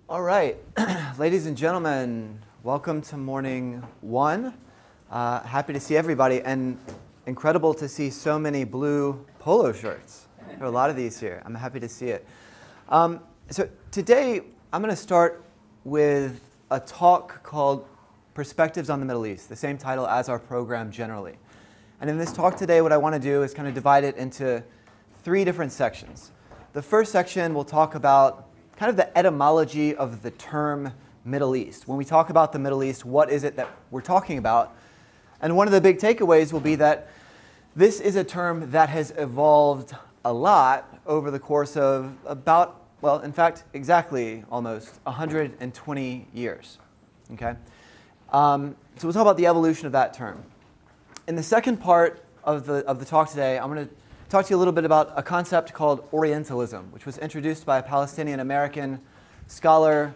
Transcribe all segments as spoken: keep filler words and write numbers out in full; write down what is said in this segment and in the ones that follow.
All right, ladies and gentlemen, welcome to morning one. Uh, happy to see everybody, and incredible to see so many blue polo shirts. There are a lot of these here. I'm happy to see it. Um, so today, I'm going to start with a talk called Perspectives on the Middle East, the same title as our program generally. And in this talk today, what I want to do is kind of divide it into three different sections. The first section will talk about kind of the etymology of the term Middle East. When we talk about the Middle East, what is it that we're talking about? And one of the big takeaways will be that this is a term that has evolved a lot over the course of about, well, in fact, exactly almost one hundred twenty years. Okay? Um, so we'll talk about the evolution of that term. In the second part of the, of the talk today, I'm going to talk to you a little bit about a concept called Orientalism, which was introduced by a Palestinian-American scholar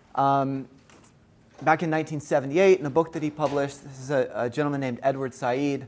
um, back in nineteen seventy-eight in a book that he published. This is a, a gentleman named Edward Said.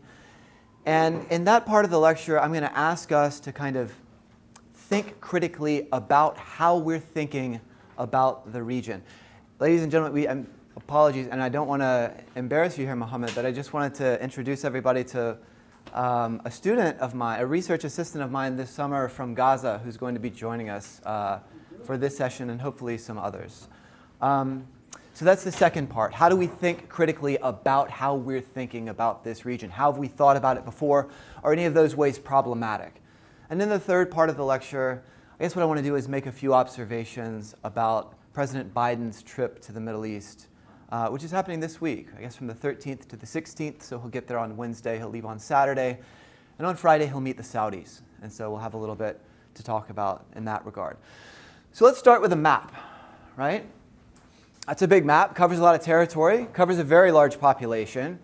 And in that part of the lecture, I'm going to ask us to kind of think critically about how we're thinking about the region. Ladies and gentlemen, we, um, apologies, and I don't want to embarrass you here, Mohammed, but I just wanted to introduce everybody to Um, a student of mine, a research assistant of mine this summer from Gaza, who's going to be joining us uh, for this session and hopefully some others. Um, so that's the second part. How do we think critically about how we're thinking about this region? How have we thought about it before? Are any of those ways problematic? And then the third part of the lecture, I guess what I want to do is make a few observations about President Biden's trip to the Middle East, Uh, which is happening this week, I guess from the thirteenth to the sixteenth. So he'll get there on Wednesday, he'll leave on Saturday, and on Friday he'll meet the Saudis. And so we'll have a little bit to talk about in that regard. So let's start with a map, right? That's a big map, covers a lot of territory, covers a very large population.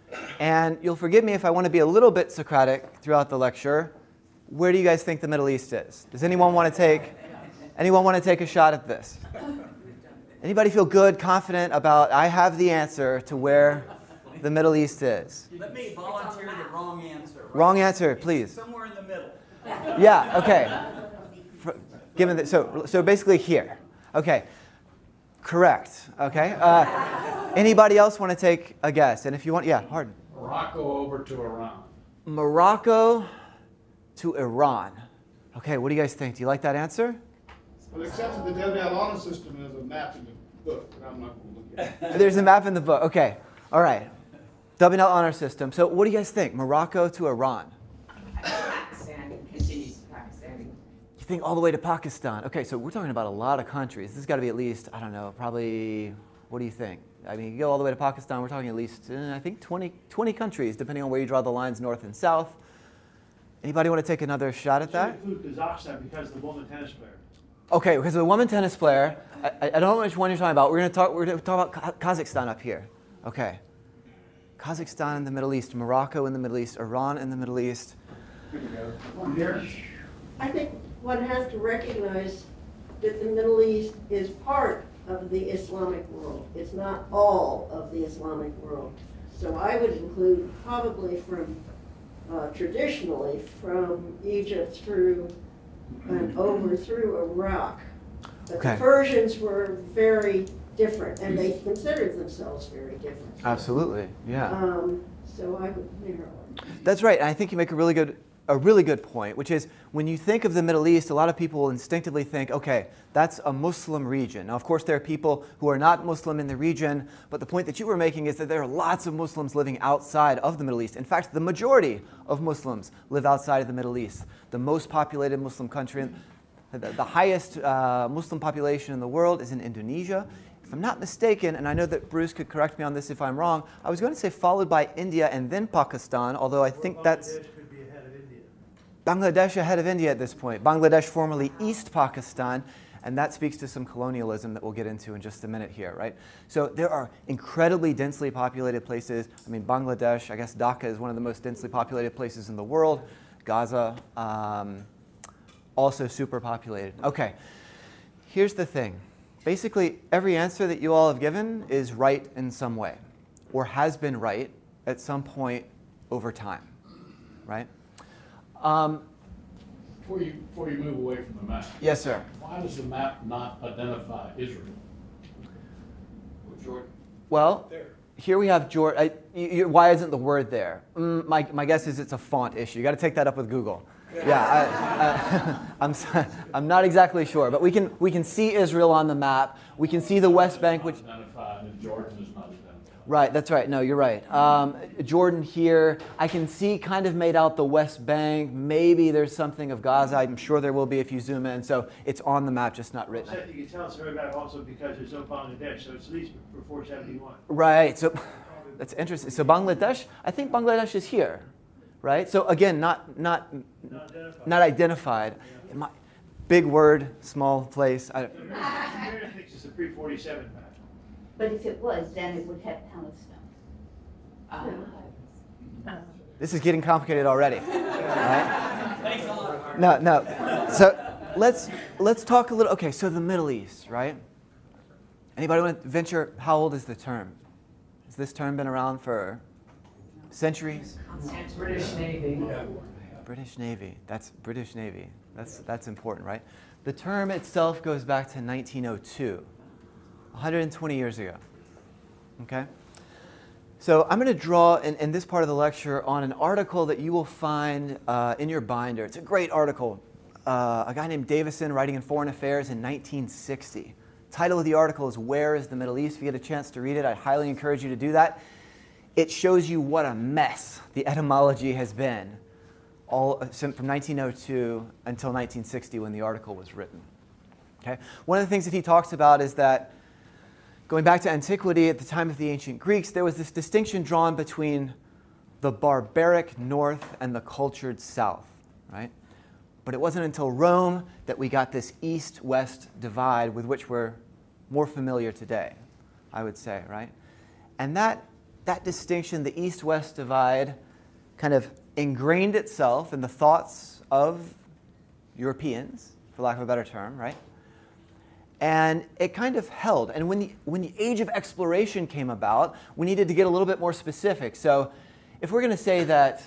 And you'll forgive me if I want to be a little bit Socratic throughout the lecture. Where do you guys think the Middle East is? Does anyone want to take, anyone want to take a shot at this? Anybody feel good, confident about, I have the answer to where the Middle East is? Let me volunteer the wrong answer. Right? Wrong answer, please. Somewhere in the middle. Yeah, okay. For, given that, so, so basically here. Okay, correct, okay. Uh, anybody else want to take a guess? And if you want, yeah, Harden. Morocco over to Iran. Morocco to Iran. Okay, what do you guys think? Do you like that answer? Well, except for the Devdale honor system, there's a map in the book, but I'm not going to look at it. There's a map in the book. Okay. All right. W N L honor system. So what do you guys think? Morocco to Iran? Pakistan continues to Pakistan. You think all the way to Pakistan? Okay, so we're talking about a lot of countries. This has got to be at least, I don't know, probably, what do you think? I mean, you go all the way to Pakistan, we're talking at least, uh, I think, twenty, twenty countries, depending on where you draw the lines north and south. Anybody want to take another shot at that? Include Kazakhstan because the woman tennis player. Okay, because of the woman tennis player, I, I don't know which one you're talking about. We're going to talk. We're going to talk about Kazakhstan up here. Okay, Kazakhstan in the Middle East, Morocco in the Middle East, Iran in the Middle East. Here. I think one has to recognize that the Middle East is part of the Islamic world. It's not all of the Islamic world. So I would include probably from uh, traditionally from Egypt through and over through Iraq. But Okay. the Persians were very different, and they considered themselves very different. Absolutely, yeah. Um, so I would narrow it. That's right. And I think you make a really good, a really good point, which is when you think of the Middle East, a lot of people instinctively think, okay, that's a Muslim region. Now, of course, there are people who are not Muslim in the region, but the point that you were making is that there are lots of Muslims living outside of the Middle East. In fact, the majority of Muslims live outside of the Middle East. The most populated Muslim country, the, the highest uh, Muslim population in the world is in Indonesia. If I'm not mistaken, and I know that Bruce could correct me on this if I'm wrong, I was going to say followed by India and then Pakistan, although I think that's Could be ahead of India. Bangladesh ahead of India at this point. Bangladesh formerly East Pakistan, and that speaks to some colonialism that we'll get into in just a minute here, right? So there are incredibly densely populated places. I mean, Bangladesh, I guess Dhaka is one of the most densely populated places in the world. Gaza, um, also super populated. Okay, here's the thing. Basically, every answer that you all have given is right in some way, or has been right at some point over time, right? Um, Before you, before you move away from the map, yes, sir. why does the map not identify Israel? Jordan. Well, There. here we have Jordan. Why isn't the word there? Mm, my, my guess is it's a font issue. You got to take that up with Google. Yeah, I, I, I'm, s- I'm not exactly sure, but we can, we can see Israel on the map. We can see the West Bank, which... Identified, and Jordan is not identified. Right, that's right. No, you're right. Um, Jordan here. I can see kind of made out the West Bank. Maybe there's something of Gaza. I'm sure there will be if you zoom in. So it's on the map, just not written. Seth, you can tell it's further back also because there's no Bangladesh, so it's at least before seventy-one. Right. So that's interesting. So Bangladesh, I think Bangladesh is here, right? So again, not not Not identified. not identified. It might- big word, small place. I, Mary thinks it's a pre forty-seven map. But if it was, then it would have Palestine. this is getting complicated already. Right? Thanks a lot. No, no. So let's let's talk a little. Okay, so the Middle East, right? Anybody want to venture? How old is the term? Has this term been around for centuries? British Navy. British Navy. That's British Navy. That's that's important, right? The term itself goes back to nineteen oh two, one hundred twenty years ago. Okay. So I'm going to draw in, in this part of the lecture on an article that you will find uh, in your binder. It's a great article. Uh, a guy named Davison writing in Foreign Affairs in nineteen sixty. Title of the article is "Where is the Middle East?" If you get a chance to read it, I highly encourage you to do that. It shows you what a mess the etymology has been all from nineteen oh two until nineteen sixty when the article was written. Okay? One of the things that he talks about is that going back to antiquity, at the time of the ancient Greeks, there was this distinction drawn between the barbaric north and the cultured south, right? But it wasn't until Rome that we got this east-west divide with which we're more familiar today, I would say, right? And that, that distinction, the east-west divide, kind of ingrained itself in the thoughts of Europeans, for lack of a better term, right? And it kind of held. And when the, when the age of exploration came about, we needed to get a little bit more specific. So if we're going to say that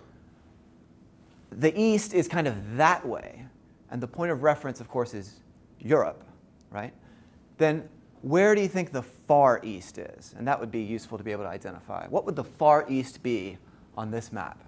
the East is kind of that way, and the point of reference, of course, is Europe, right? Then where do you think the Far East is? And that would be useful to be able to identify. What would the Far East be on this map?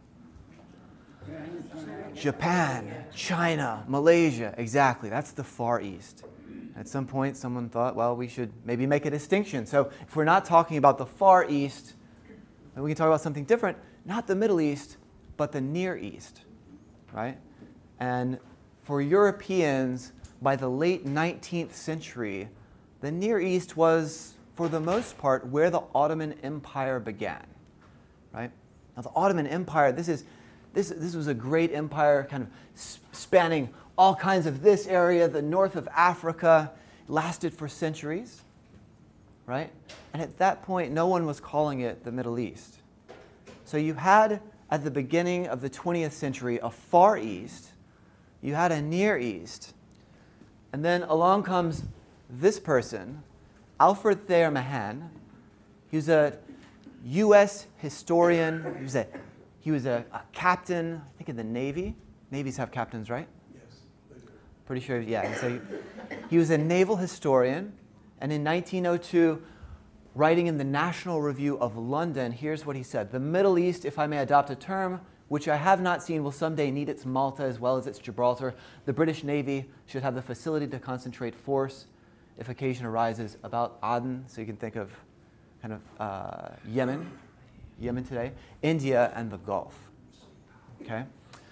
Japan, China, Malaysia, exactly. That's the Far East. At some point, someone thought, well, we should maybe make a distinction. So if we're not talking about the Far East, then we can talk about something different. Not the Middle East, but the Near East, right? And for Europeans, by the late nineteenth century, the Near East was, for the most part, where the Ottoman Empire began, right? Now, the Ottoman Empire, this is this this was a great empire, kind of spanning all kinds of this area, the north of Africa, lasted for centuries, right? And at that point, no one was calling it the Middle East. So you had, at the beginning of the twentieth century, a Far East, you had a Near East, and then along comes this person, Alfred Thayer Mahan. He was a U S historian. He was a, he was a, a captain, I think, in the Navy. Navies have captains, right? Pretty sure, yeah. So he, he was a naval historian, and in nineteen oh two, writing in the National Review of London, here's what he said. The Middle East, if I may adopt a term, which I have not seen, will someday need its Malta as well as its Gibraltar. The British Navy should have the facility to concentrate force if occasion arises about Aden, so you can think of kind of uh, Yemen, Yemen today, India, and the Gulf. Okay?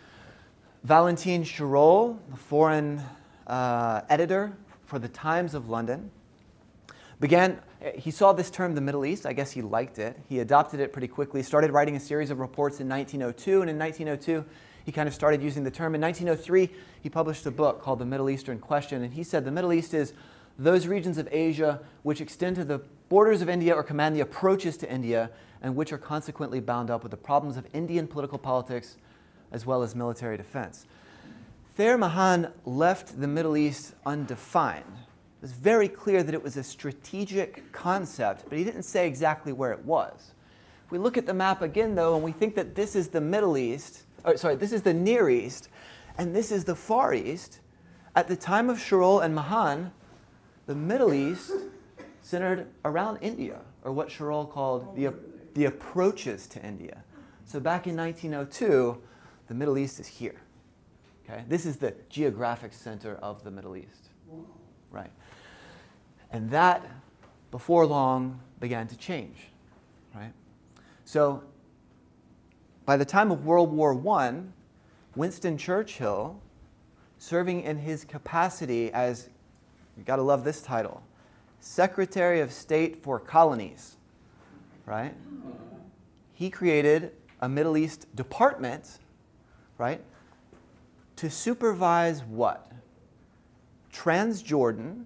Valentine Chirol, the foreign uh, editor for the Times of London, began, he saw this term, the Middle East. I guess he liked it. He adopted it pretty quickly, started writing a series of reports in nineteen oh two, and in nineteen oh two, he kind of started using the term. In nineteen oh three, he published a book called The Middle Eastern Question, and he said the Middle East is those regions of Asia which extend to the borders of India or command the approaches to India, and which are consequently bound up with the problems of Indian political politics as well as military defense. Thayer Mahan left the Middle East undefined. It was very clear that it was a strategic concept, but he didn't say exactly where it was. If we look at the map again, though, and we think that this is the Middle East, or sorry, this is the Near East, and this is the Far East, at the time of Chirol and Mahan, the Middle East centered around India, or what Sherrill called the, the approaches to India. So back in nineteen oh two, the Middle East is here. Okay? This is the geographic center of the Middle East. Right? And that, before long, began to change. Right? So by the time of World War One, Winston Churchill, serving in his capacity as, you gotta love this title, Secretary of State for Colonies, right? He created a Middle East department, right, to supervise what? Transjordan,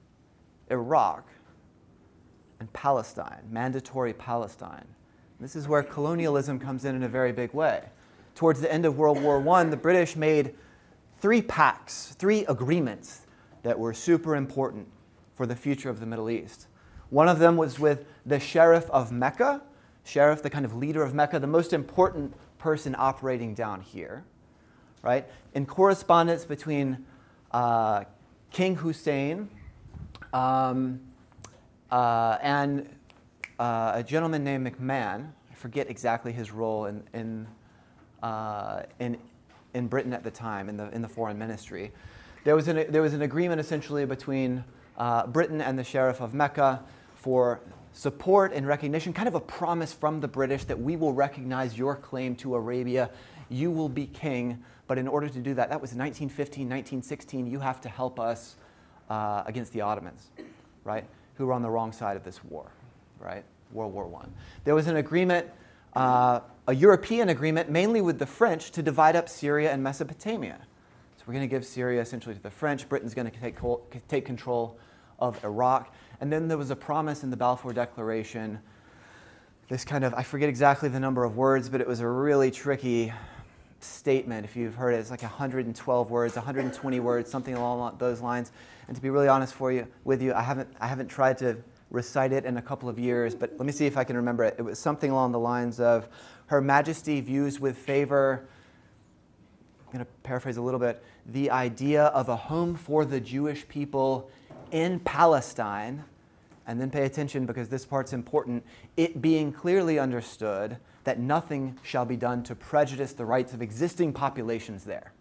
Iraq, and Palestine, mandatory Palestine. This is where colonialism comes in in a very big way. Towards the end of World War One, the British made three pacts, three agreements that were super important for the future of the Middle East. One of them was with the Sheriff of Mecca, Sheriff, the kind of leader of Mecca, the most important person operating down here, right? In correspondence between uh, King Hussein um, uh, and uh, a gentleman named McMahon, I forget exactly his role in, in, uh, in, in Britain at the time, in the, in the foreign ministry. There was an, there was an agreement essentially between uh, Britain and the Sheriff of Mecca for support and recognition, kind of a promise from the British that we will recognize your claim to Arabia, you will be king, but in order to do that, that was nineteen fifteen, nineteen sixteen, you have to help us uh, against the Ottomans, right, who were on the wrong side of this war, right, World War One. There was an agreement, uh, a European agreement, mainly with the French, to divide up Syria and Mesopotamia. So we're going to give Syria essentially to the French, Britain's going to take, take control of Iraq. And then there was a promise in the Balfour Declaration, this kind of, I forget exactly the number of words, but it was a really tricky statement. If you've heard it, it's like one hundred twelve words, one hundred twenty words, something along those lines. And to be really honest for you, with you, I haven't, I haven't tried to recite it in a couple of years, but let me see if I can remember it. It was something along the lines of, Her Majesty views with favor, I'm going to paraphrase a little bit, the idea of a home for the Jewish people in Palestine, and then pay attention because this part's important, it being clearly understood that nothing shall be done to prejudice the rights of existing populations there.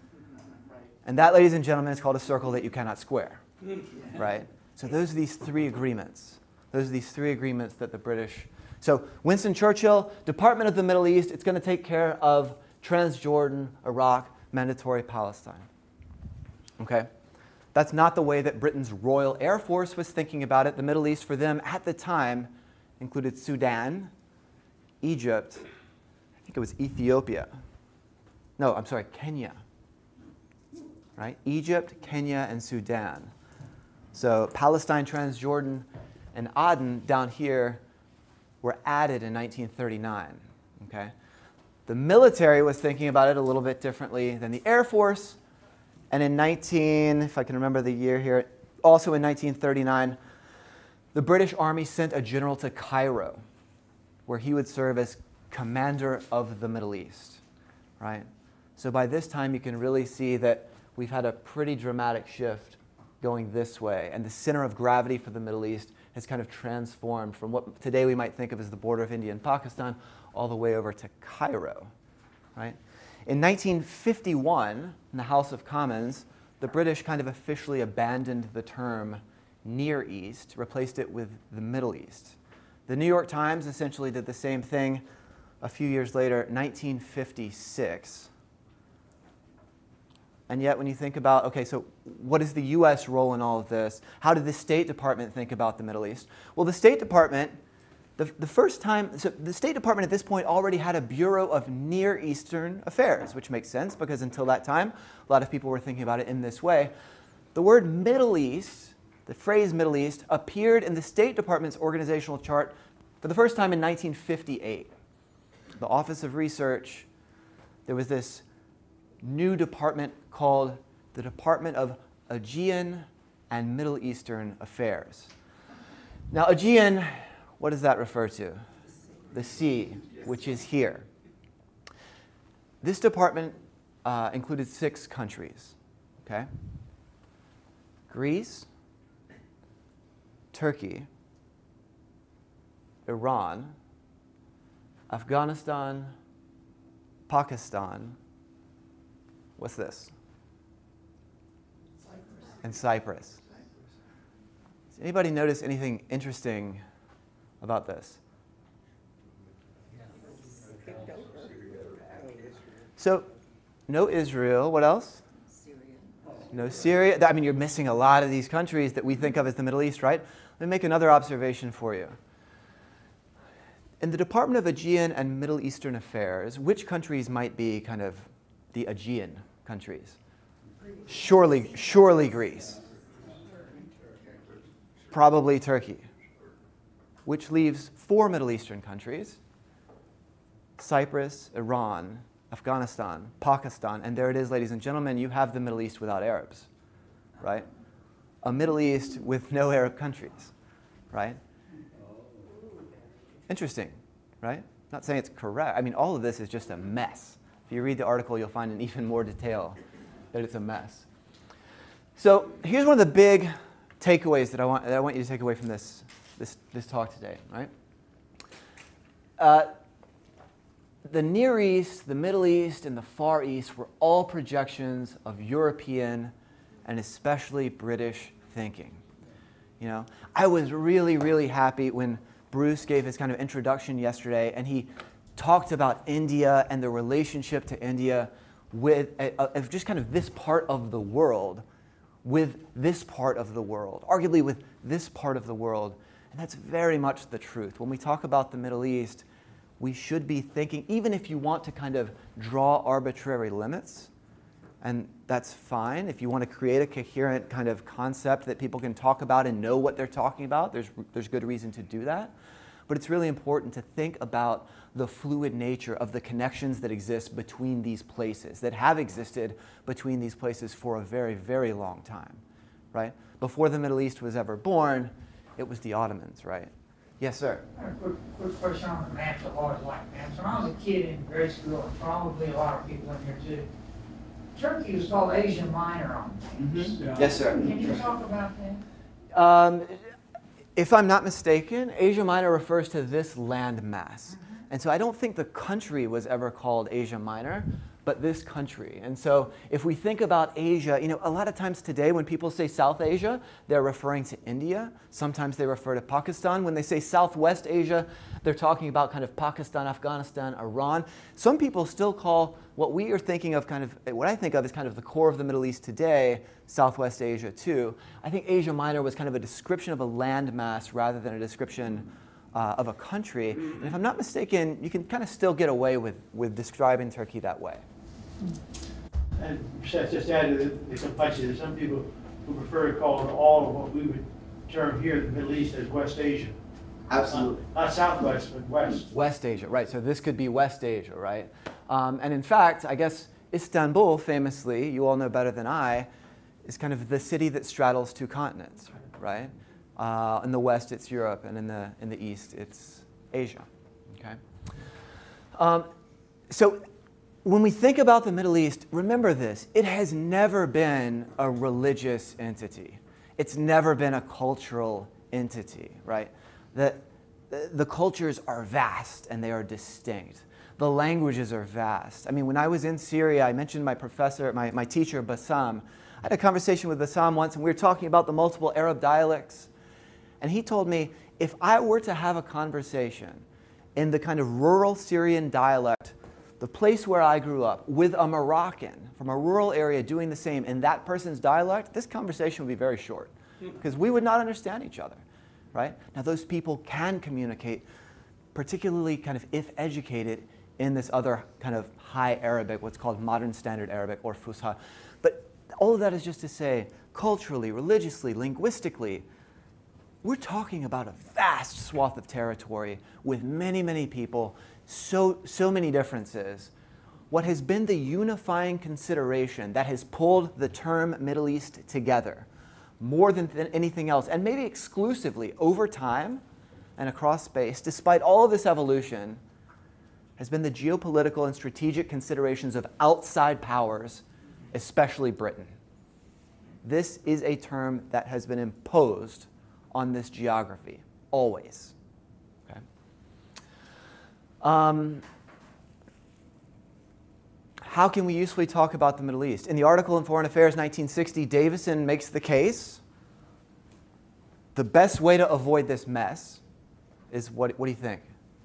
And that, ladies and gentlemen, is called a circle that you cannot square, right? So those are these three agreements. Those are these three agreements that the British... So Winston Churchill, Department of the Middle East, it's going to take care of Transjordan, Iraq, mandatory Palestine. Okay? That's not the way that Britain's Royal Air Force was thinking about it. The Middle East for them at the time included Sudan, Egypt, I think it was Ethiopia. No, I'm sorry, Kenya. Right? Egypt, Kenya, and Sudan. So Palestine, Transjordan, and Aden down here were added in nineteen thirty-nine. Okay? The military was thinking about it a little bit differently than the Air Force. And in nineteen, if I can remember the year here, also in nineteen thirty-nine, the British Army sent a general to Cairo, where he would serve as commander of the Middle East, right? So by this time, you can really see that we've had a pretty dramatic shift going this way, and the center of gravity for the Middle East has kind of transformed from what today we might think of as the border of India and Pakistan all the way over to Cairo, right? In nineteen fifty-one, in the House of Commons, the British kind of officially abandoned the term Near East, replaced it with the Middle East. The New York Times essentially did the same thing a few years later, nineteen fifty-six. And yet when you think about, okay, so what is the U S role in all of this? How did the State Department think about the Middle East? Well, the State Department, the, the first time, so the State Department at this point already had a Bureau of Near Eastern Affairs, which makes sense because until that time, a lot of people were thinking about it in this way. The word Middle East, the phrase Middle East, appeared in the State Department's organizational chart for the first time in nineteen fifty-eight. The Office of Research, there was this new department called the Department of Aegean and Middle Eastern Affairs. Now, Aegean, what does that refer to? The sea, which is here. This department uh, included six countries, okay? Greece, Turkey, Iran, Afghanistan, Pakistan, what's this? Cyprus. And Cyprus. Does anybody notice anything interesting about this? So, no Israel. What else? Syria. No Syria. I mean, you're missing a lot of these countries that we think of as the Middle East, right? Let me make another observation for you. In the Department of Aegean and Middle Eastern Affairs, which countries might be kind of the Aegean countries? Surely, surely Greece. Probably Turkey. Which leaves four Middle Eastern countries: Cyprus, Iran, Afghanistan, Pakistan, and there it is, ladies and gentlemen, you have the Middle East without Arabs, right? A Middle East with no Arab countries, right? Interesting, right? Not saying it's correct. I mean, all of this is just a mess. If you read the article, you'll find in even more detail that it's a mess. So here's one of the big takeaways that I want, that I want you to take away from this, this, this talk today, right? Uh, The Near East, the Middle East, and the Far East were all projections of European and especially British thinking. You know, I was really, really happy when Bruce gave his kind of introduction yesterday, and he talked about India and the relationship to India with uh, of just kind of this part of the world with this part of the world, arguably with this part of the world. And that's very much the truth. When we talk about the Middle East, we should be thinking, even if you want to kind of draw arbitrary limits, and that's fine. If you want to create a coherent kind of concept that people can talk about and know what they're talking about, there's, there's good reason to do that. But it's really important to think about the fluid nature of the connections that exist between these places, that have existed between these places for a very, very long time, right? Before the Middle East was ever born, it was the Ottomans, right? Yes, sir. I have a quick, quick question on the maps. I've always liked maps. When I was a kid in grade school, and probably a lot of people in here too, Turkey was called Asia Minor on maps. Mm-hmm. Yeah. Yes, sir. Can you talk about that? Um, if I'm not mistaken, Asia Minor refers to this land mass. Mm-hmm. And so I don't think the country was ever called Asia Minor, but this country. And so if we think about Asia, you know, a lot of times today when people say South Asia, they're referring to India. Sometimes they refer to Pakistan. When they say Southwest Asia, they're talking about kind of Pakistan, Afghanistan, Iran. Some people still call what we are thinking of kind of, what I think of as kind of the core of the Middle East today, Southwest Asia too. I think Asia Minor was kind of a description of a landmass rather than a description uh, of a country. And if I'm not mistaken, you can kind of still get away with, with describing Turkey that way. And Seth, just add to the, the complexity, there's some people who prefer to call all of what we would term here the Middle East as West Asia. Absolutely. Not, not Southwest, but West. West Asia, right. So this could be West Asia, right? Um, and in fact, I guess Istanbul, famously, you all know better than I, is kind of the city that straddles two continents, right? Uh, in the West, it's Europe, and in the, in the East, it's Asia, okay? Um, so when we think about the Middle East, remember this, it has never been a religious entity. It's never been a cultural entity, right? The, the cultures are vast and they are distinct. The languages are vast. I mean, when I was in Syria, I mentioned my professor, my, my teacher, Bassam. I had a conversation with Bassam once, and we were talking about the multiple Arab dialects. And he told me, if I were to have a conversation in the kind of rural Syrian dialect, the place where I grew up, with a Moroccan from a rural area doing the same in that person's dialect, this conversation would be very short, because we would not understand each other, right? Now, those people can communicate, particularly kind of if educated, in this other kind of high Arabic, what's called modern standard Arabic, or Fusha. But all of that is just to say, culturally, religiously, linguistically, we're talking about a vast swath of territory with many, many people, so, so many differences. What has been the unifying consideration that has pulled the term Middle East together more than th- anything else, and maybe exclusively over time and across space, despite all of this evolution, has been the geopolitical and strategic considerations of outside powers, especially Britain. This is a term that has been imposed on this geography, always. Okay? Um, how can we usefully talk about the Middle East? In the article in Foreign Affairs nineteen sixty, Davison makes the case the best way to avoid this mess is, what, what do you think?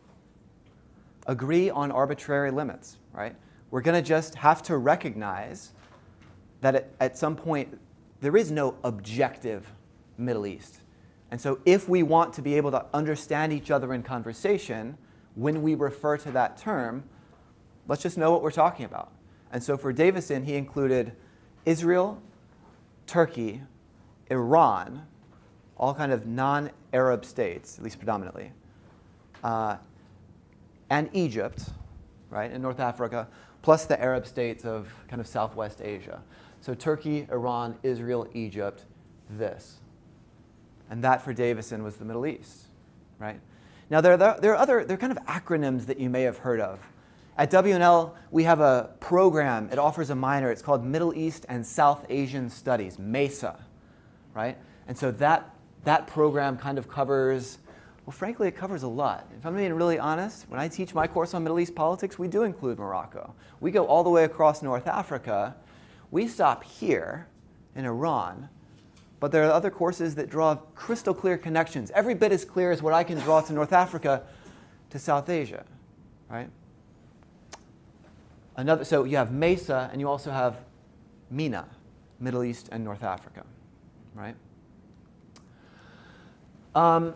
Agree on arbitrary limits, right? We're going to just have to recognize that at, at some point there is no objective Middle East. And so if we want to be able to understand each other in conversation, when we refer to that term, let's just know what we're talking about. And so for Davison, he included Israel, Turkey, Iran, all kind of non-Arab states, at least predominantly, uh, and Egypt, right, in North Africa, plus the Arab states of kind of Southwest Asia. So Turkey, Iran, Israel, Egypt, this. And that for Davison was the Middle East, right? Now there are, there are other, there are kind of acronyms that you may have heard of. At W N L, we have a program, it offers a minor, it's called Middle East and South Asian Studies, MESA, right? And so that, that program kind of covers, well, frankly, it covers a lot. If I'm being really honest, when I teach my course on Middle East politics, we do include Morocco. We go all the way across North Africa. We stop here in Iran, but there are other courses that draw crystal clear connections, every bit as clear as what I can draw to North Africa to South Asia, right? Another, so you have MESA, and you also have MENA, Middle East and North Africa, right? Um,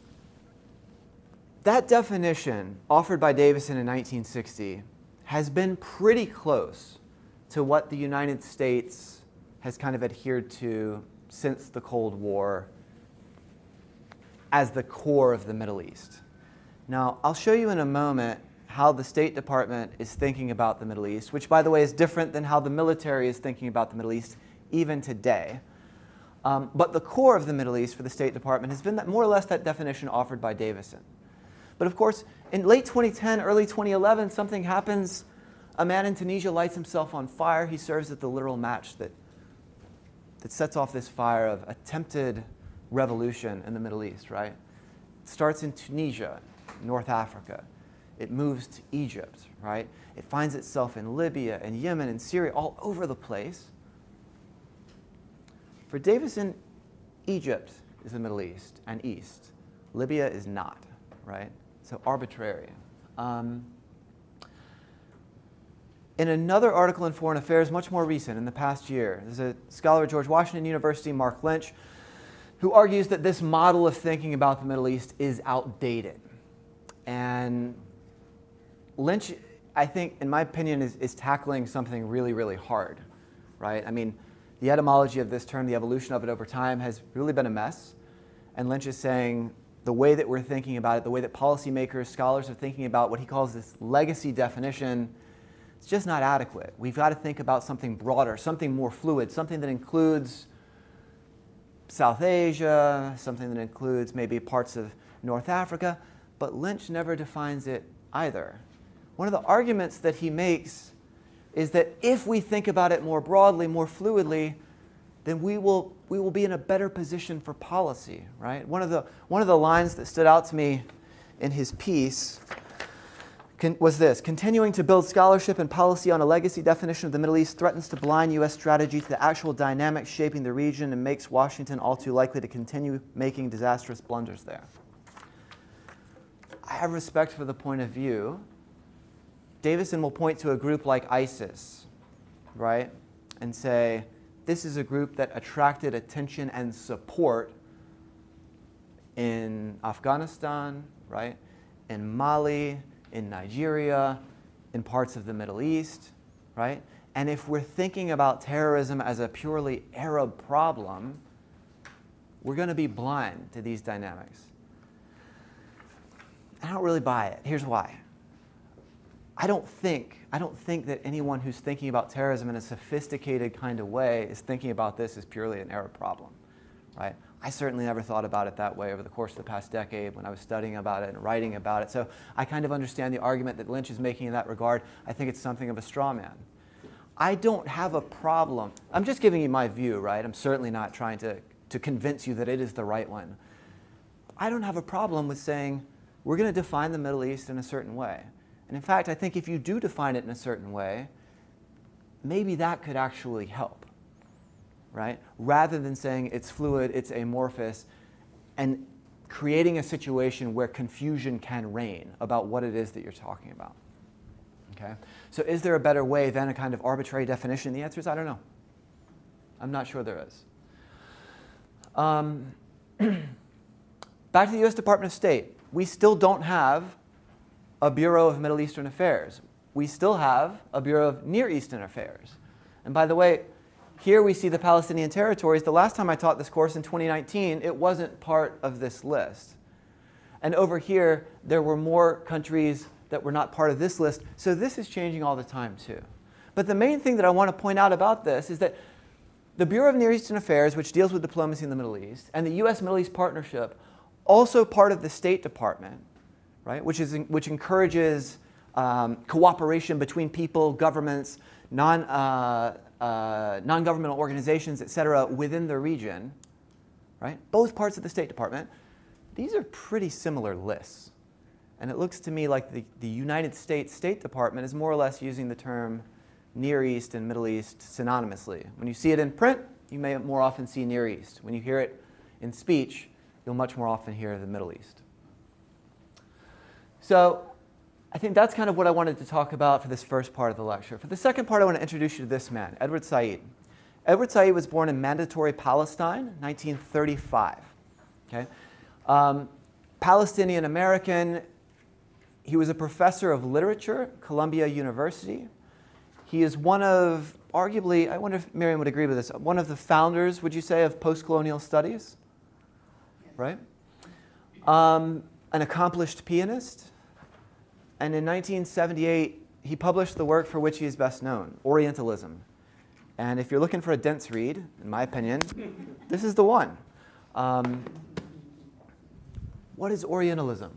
that definition offered by Davison in nineteen sixty has been pretty close to what the United States has kind of adhered to since the Cold War as the core of the Middle East. Now, I'll show you in a moment how the State Department is thinking about the Middle East, which, by the way, is different than how the military is thinking about the Middle East even today. Um, but the core of the Middle East for the State Department has been that more or less that definition offered by Davison. But of course, in late twenty ten, early twenty eleven, something happens. A man in Tunisia lights himself on fire. He serves as the literal match that, that sets off this fire of attempted revolution in the Middle East, right? It starts in Tunisia, North Africa. It moves to Egypt, right? It finds itself in Libya and Yemen and Syria, all over the place. For Davison, Egypt is the Middle East and East. Libya is not, right? So arbitrary. Um, in another article in Foreign Affairs, much more recent, in the past year, there's a scholar at George Washington University, Mark Lynch, who argues that this model of thinking about the Middle East is outdated. And Lynch, I think, in my opinion, is, is tackling something really, really hard, right? I mean, the etymology of this term, the evolution of it over time, has really been a mess. And Lynch is saying the way that we're thinking about it, the way that policymakers, scholars are thinking about what he calls this legacy definition, it's just not adequate. We've got to think about something broader, something more fluid, something that includes South Asia, something that includes maybe parts of North Africa. But Lynch never defines it either. One of the arguments that he makes is that if we think about it more broadly, more fluidly, then we will, we will be in a better position for policy, right? One of the, one of the lines that stood out to me in his piece can, was this: continuing to build scholarship and policy on a legacy definition of the Middle East threatens to blind U S strategy to the actual dynamics shaping the region and makes Washington all too likely to continue making disastrous blunders there. I have respect for the point of view. Davison will point to a group like ISIS, right, and say, this is a group that attracted attention and support in Afghanistan, right, in Mali, in Nigeria, in parts of the Middle East, right? And if we're thinking about terrorism as a purely Arab problem, we're going to be blind to these dynamics. I don't really buy it. Here's why. I don't think, I don't think that anyone who's thinking about terrorism in a sophisticated kind of way is thinking about this as purely an Arab problem, right? I certainly never thought about it that way over the course of the past decade when I was studying about it and writing about it. So I kind of understand the argument that Lynch is making in that regard. I think it's something of a straw man. I don't have a problem. I'm just giving you my view, right? I'm certainly not trying to, to convince you that it is the right one. I don't have a problem with saying we're going to define the Middle East in a certain way. And in fact, I think if you do define it in a certain way, maybe that could actually help, right? Rather than saying it's fluid, it's amorphous, and creating a situation where confusion can reign about what it is that you're talking about. Okay? So is there a better way than a kind of arbitrary definition? The answer is I don't know. I'm not sure there is. Um, back to the U S Department of State. We still don't have a Bureau of Middle Eastern Affairs. We still have a Bureau of Near Eastern Affairs. And by the way, here we see the Palestinian territories. The last time I taught this course in twenty nineteen, it wasn't part of this list. And over here, there were more countries that were not part of this list. So this is changing all the time, too. But the main thing that I want to point out about this is that the Bureau of Near Eastern Affairs, which deals with diplomacy in the Middle East, and the U S Middle East Partnership, also part of the State Department, right, which, is, which encourages um, cooperation between people, governments, non, uh, uh, non-governmental organizations, et cetera, within the region, right? Both parts of the State Department. These are pretty similar lists. And it looks to me like the, the United States State Department is more or less using the term Near East and Middle East synonymously. When you see it in print, you may more often see Near East. When you hear it in speech, you'll much more often hear the Middle East. So I think that's kind of what I wanted to talk about for this first part of the lecture. For the second part, I want to introduce you to this man, Edward Said. Edward Said was born in Mandatory Palestine, nineteen thirty-five. Okay? Um, Palestinian American. He was a professor of literature at Columbia University. He is one of, arguably, I wonder if Miriam would agree with this, one of the founders, would you say, of post-colonial studies? Right? Um, an accomplished pianist. And in nineteen seventy-eight, he published the work for which he is best known, Orientalism. And if you're looking for a dense read, in my opinion, this is the one. Um, what is Orientalism?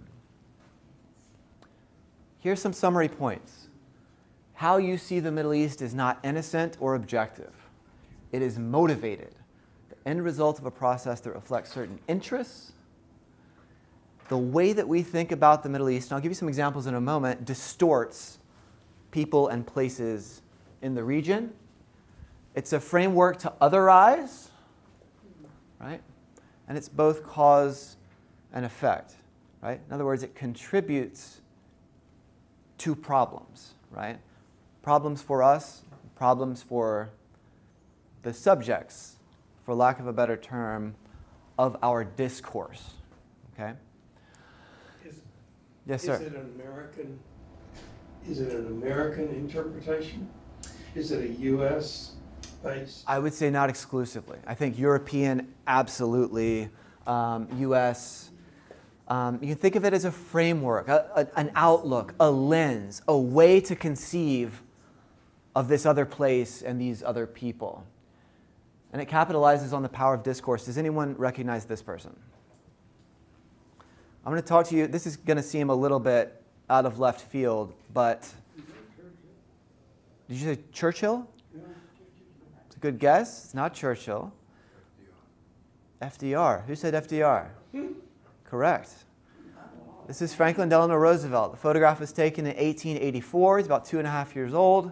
Here's some summary points. How you see the Middle East is not innocent or objective. It is motivated, the end result of a process that reflects certain interests. The way that we think about the Middle East, and I'll give you some examples in a moment, distorts people and places in the region. It's a framework to otherize, right? And it's both cause and effect, right? In other words, it contributes to problems, right? Problems for us, problems for the subjects, for lack of a better term, of our discourse, okay? Is, yes, sir. Is it an American, is it an American interpretation? Is it a U S based? I would say not exclusively. I think European, absolutely. Um, U S, um, you can think of it as a framework, a, a, an outlook, a lens, a way to conceive of this other place and these other people. And it capitalizes on the power of discourse. Does anyone recognize this person? I'm going to talk to you. This is going to seem a little bit out of left field, but did you say Churchill? It's a good guess. It's not Churchill. F D R. Who said F D R? Correct. This is Franklin Delano Roosevelt. The photograph was taken in eighteen eighty-four. He's about two and a half years old.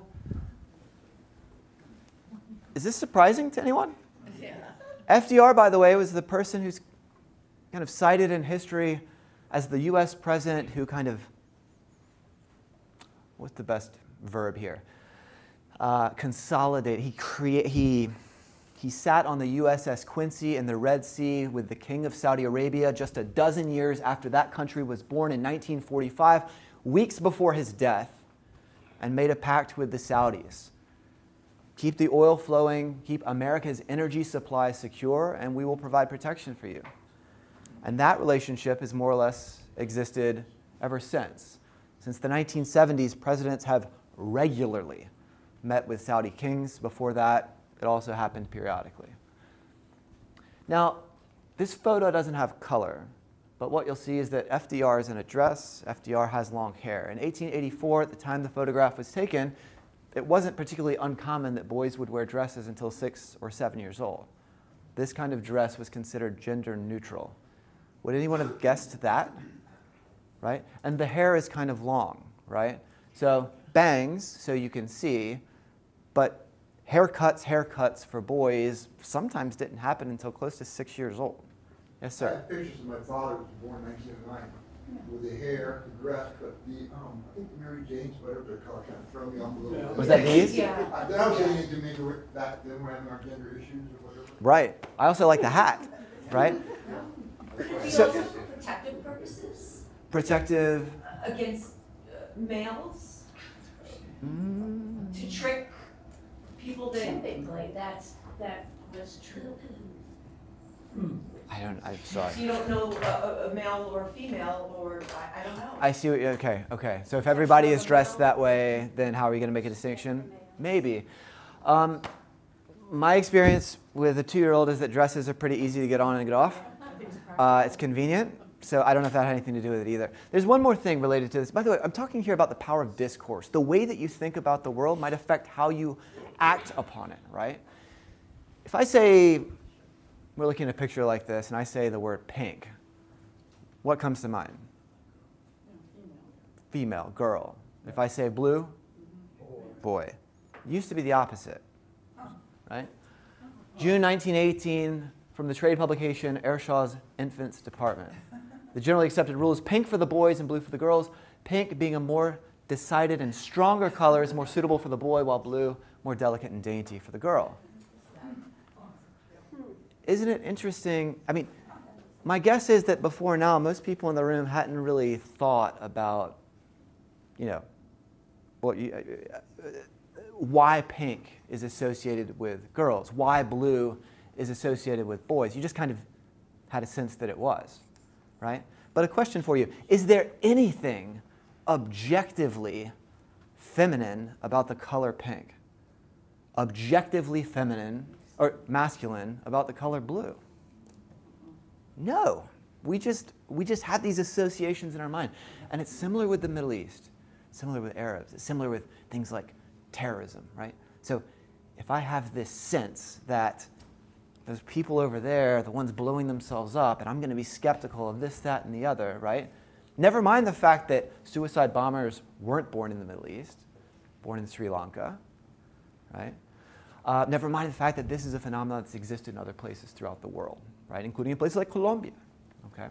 Is this surprising to anyone? Yeah. F D R, by the way, was the person who's kind of cited in history as the U S president who kind of, what's the best verb here? Uh, consolidate. He create. He he sat on the U S S Quincy in the Red Sea with the king of Saudi Arabia just a dozen years after that country was born in nineteen forty-five, weeks before his death, and made a pact with the Saudis. Keep the oil flowing, keep America's energy supply secure, and we will provide protection for you. And that relationship has more or less existed ever since. Since the nineteen seventies, presidents have regularly met with Saudi kings. Before that, it also happened periodically. Now, this photo doesn't have color, but what you'll see is that F D R is in a dress. F D R has long hair. In eighteen eighty-four, at the time the photograph was taken, it wasn't particularly uncommon that boys would wear dresses until six or seven years old. This kind of dress was considered gender neutral. Would anyone have guessed that? Right? And the hair is kind of long, right? So bangs, so you can see, but haircuts, haircuts for boys sometimes didn't happen until close to six years old. Yes, I sir. have pictures of my father, who was born in nineteen oh nine, with the hair, the dress, but the, um, I think the Mary Jane's, whatever they're called, kind of throw me off a little bit. Was that these? Yeah. I I was getting into maybe back then when our gender issues or whatever. Right. I also like the hat, right? So, Also for protective purposes protective. against uh, males, Mm, to trick people that. Typically, that's, that was true. I don't. I'm sorry. You don't know a, a- a male or a female, or I, I don't know. I see what you, okay, okay. So if everybody is dressed that way, then how are we going to make a distinction? Maybe. Um, my experience with a two-year-old is that dresses are pretty easy to get on and get off. Uh, it's convenient, so I don't know if that had anything to do with it either. There's one more thing related to this. By the way, I'm talking here about the power of discourse. The way that you think about the world might affect how you act upon it, right? If I say, we're looking at a picture like this, and I say the word pink, what comes to mind? Female, girl. If I say blue, boy. It used to be the opposite, right? June nineteen eighteen, from the trade publication Ershaw's Infants Department. The generally accepted rule is pink for the boys and blue for the girls. Pink being a more decided and stronger color is more suitable for the boy, while blue more delicate and dainty for the girl. Isn't it interesting? I mean, my guess is that before now, most people in the room hadn't really thought about, you know, what you, uh, uh, why pink is associated with girls, why blue is associated with boys. You just kind of had a sense that it was, right? But a question for you, is there anything objectively feminine about the color pink? Objectively feminine or masculine about the color blue? No. We just, we just have these associations in our mind. And it's similar with the Middle East, similar with Arabs, it's similar with things like terrorism, right? So if I have this sense that those people over there, the ones blowing themselves up, and I'm going to be skeptical of this, that, and the other, right? Never mind the fact that suicide bombers weren't born in the Middle East, born in Sri Lanka, right? Uh, never mind the fact that this is a phenomenon that's existed in other places throughout the world, right? Including in places like Colombia, okay?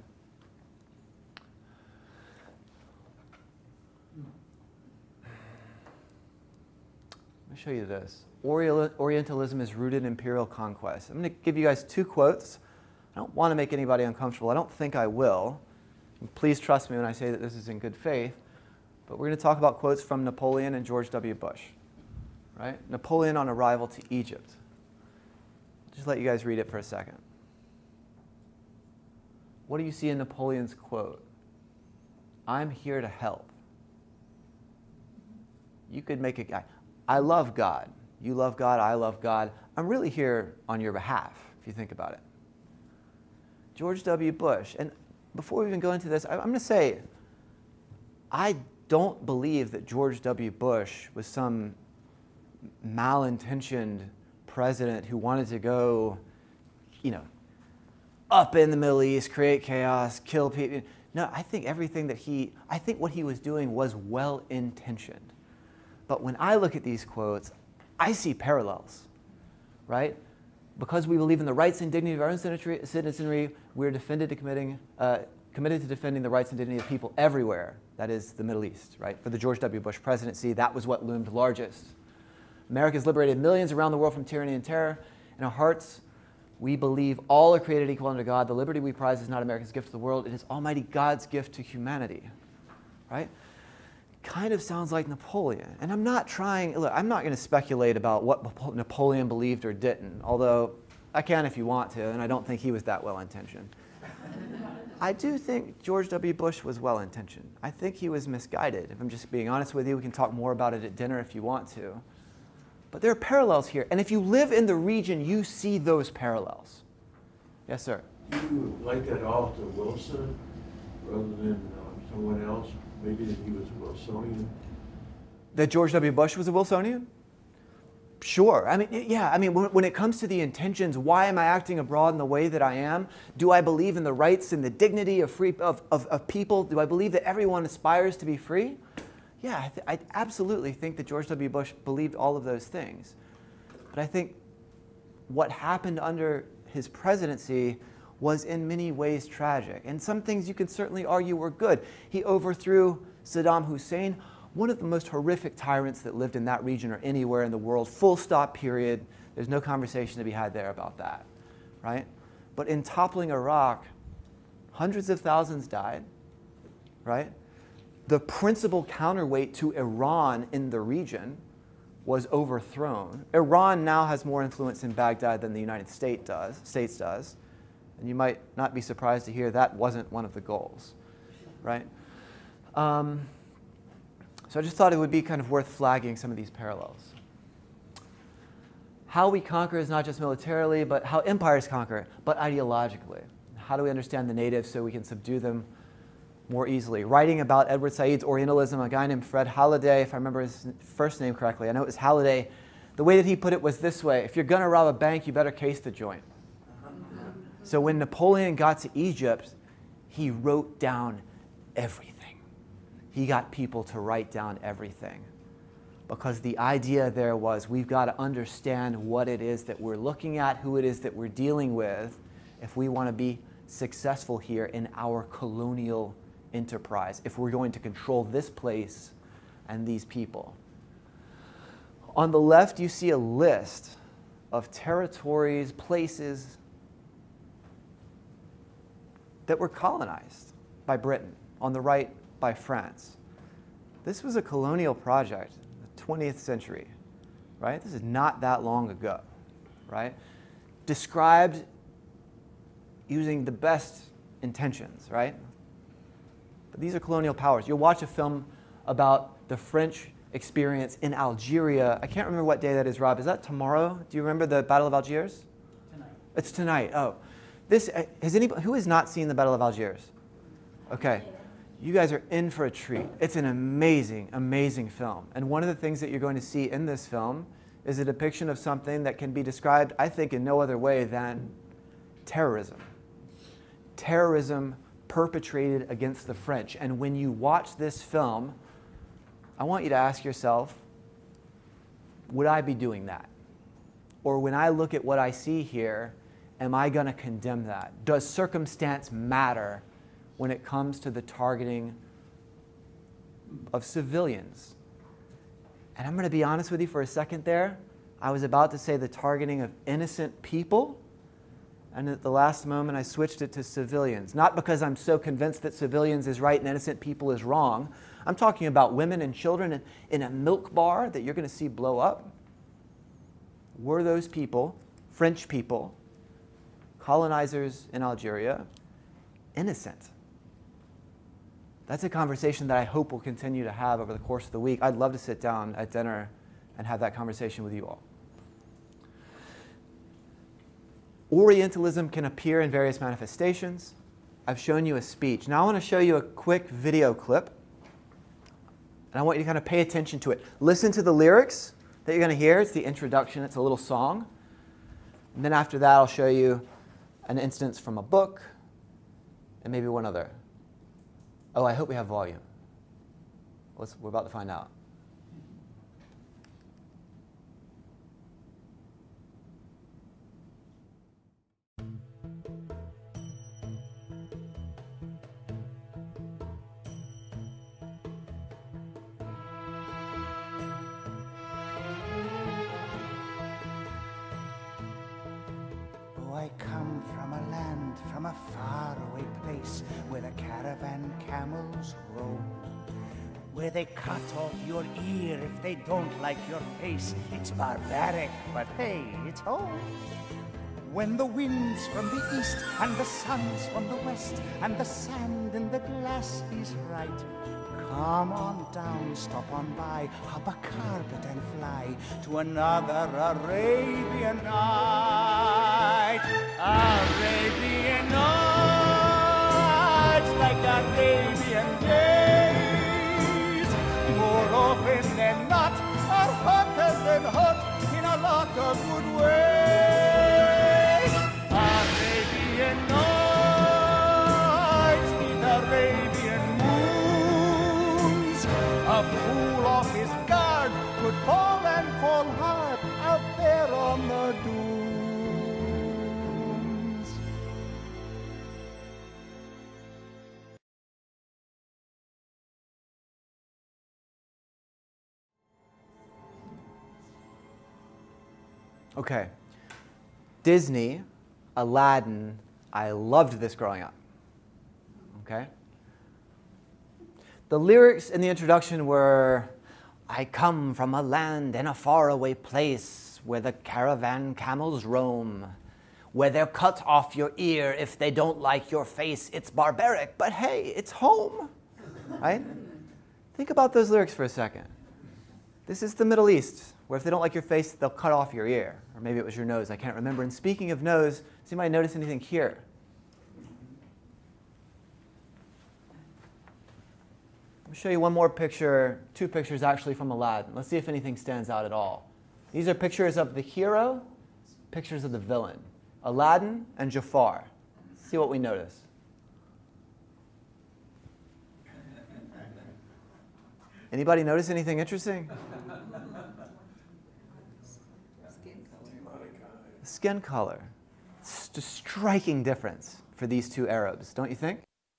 Let me show you this. Orientalism is rooted in imperial conquest. I'm going to give you guys two quotes. I don't want to make anybody uncomfortable. I don't think I will. And please trust me when I say that this is in good faith. But we're going to talk about quotes from Napoleon and George W. Bush. Right? Napoleon on arrival to Egypt. Just let you guys read it for a second. What do you see in Napoleon's quote? I'm here to help. You could make a guy. I love God. You love God. I love God. I'm really here on your behalf, if you think about it. George W. Bush. And before we even go into this, I'm going to say, I don't believe that George W. Bush was some malintentioned president who wanted to go, you know, up in the Middle East, create chaos, kill people. No, I think everything that he, I think what he was doing was well-intentioned. But when I look at these quotes, I see parallels, right? Because we believe in the rights and dignity of our own citizenry, we're defended to committing, uh, committed to defending the rights and dignity of people everywhere. That is the Middle East, right? For the George W. Bush presidency, that was what loomed largest. America has liberated millions around the world from tyranny and terror. In our hearts, we believe all are created equal under God. The liberty we prize is not America's gift to the world. It is Almighty God's gift to humanity, right? Kind of sounds like Napoleon. And I'm not trying, look, I'm not going to speculate about what Napoleon believed or didn't, although I can if you want to, and I don't think he was that well-intentioned. I do think George W. Bush was well-intentioned. I think he was misguided. If I'm just being honest with you, we can talk more about it at dinner if you want to. But there are parallels here. And if you live in the region, you see those parallels. Yes, sir? Do you like that off to Wilson rather than uh, someone else? Maybe that he was a Wilsonian? That George W. Bush was a Wilsonian? Sure. I mean, yeah, I mean, when, when it comes to the intentions, why am I acting abroad in the way that I am? Do I believe in the rights and the dignity of, free, of, of, of people? Do I believe that everyone aspires to be free? Yeah, I, th I absolutely think that George W. Bush believed all of those things. But I think what happened under his presidency was in many ways tragic. And some things you can certainly argue were good. He overthrew Saddam Hussein, one of the most horrific tyrants that lived in that region or anywhere in the world, full stop, period. There's no conversation to be had there about that, right? But in toppling Iraq, hundreds of thousands died, right? The principal counterweight to Iran in the region was overthrown. Iran now has more influence in Baghdad than the United States does, States does. And you might not be surprised to hear that wasn't one of the goals, right? Um, so I just thought it would be kind of worth flagging some of these parallels. How we conquer is not just militarily, but how empires conquer, but ideologically. How do we understand the natives so we can subdue them more easily? Writing about Edward Said's Orientalism, a guy named Fred Halliday, if I remember his first name correctly, I know it was Halliday, the way that he put it was this way: if you're going to rob a bank, you better case the joint. So when Napoleon got to Egypt, he wrote down everything. He got people to write down everything. Because the idea there was, we've got to understand what it is that we're looking at, who it is that we're dealing with, if we want to be successful here in our colonial enterprise, if we're going to control this place and these people. On the left, you see a list of territories, places that were colonized by Britain. On the right, by France. This was a colonial project, the twentieth century, right? This is not that long ago, right? Described using the best intentions, right? But these are colonial powers. You'll watch a film about the French experience in Algeria. I can't remember what day that is, Rob. Is that tomorrow? Do you remember the Battle of Algiers? Tonight. It's tonight. Oh. This, has anybody, who has not seen the Battle of Algiers? Okay. You guys are in for a treat. It's an amazing, amazing film. And one of the things that you're going to see in this film is a depiction of something that can be described, I think, in no other way than terrorism. Terrorism perpetrated against the French. And when you watch this film, I want you to ask yourself, would I be doing that? Or when I look at what I see here, am I going to condemn that? Does circumstance matter when it comes to the targeting of civilians? And I'm going to be honest with you for a second there. I was about to say the targeting of innocent people, and at the last moment I switched it to civilians. Not because I'm so convinced that civilians is right and innocent people is wrong. I'm talking about women and children in, in a milk bar that you're going to see blow up. Were those people, French people, colonizers in Algeria, innocent? That's a conversation that I hope we'll continue to have over the course of the week. I'd love to sit down at dinner and have that conversation with you all. Orientalism can appear in various manifestations. I've shown you a speech. Now I want to show you a quick video clip. And I want you to kind of pay attention to it. Listen to the lyrics that you're going to hear. It's the introduction. It's a little song. And then after that, I'll show you an instance from a book and maybe one other. Oh, I hope we have volume. Let's, we're about to find out. I come from a land, from a faraway place, where the caravan camels roam, where they cut off your ear if they don't like your face. It's barbaric, but hey, it's home. When the wind's from the east, and the sun's from the west, and the sand in the glass is right, come on down, stop on by, hop a carpet and fly to another Arabian night. Arabian nights, like Arabian days, more often than not, are hotter than hot in a not a good way. Arabian nights with Arabian moons. A fool off his guard could fall and fall hard out there on the dunes. Okay. Disney, Aladdin, I loved this growing up. Okay? The lyrics in the introduction were, I come from a land in a faraway place where the caravan camels roam, where they'll cut off your ear if they don't like your face. It's barbaric, but hey, it's home. Right? Think about those lyrics for a second. This is the Middle East, where if they don't like your face, they'll cut off your ear. Or maybe it was your nose, I can't remember. And speaking of nose, does anybody notice anything here? Let me show you one more picture, two pictures actually from Aladdin. Let's see if anything stands out at all. These are pictures of the hero, pictures of the villain. Aladdin and Jafar. Let's see what we notice. Anybody notice anything interesting? Skin color. It's a striking difference for these two Arabs, don't you think?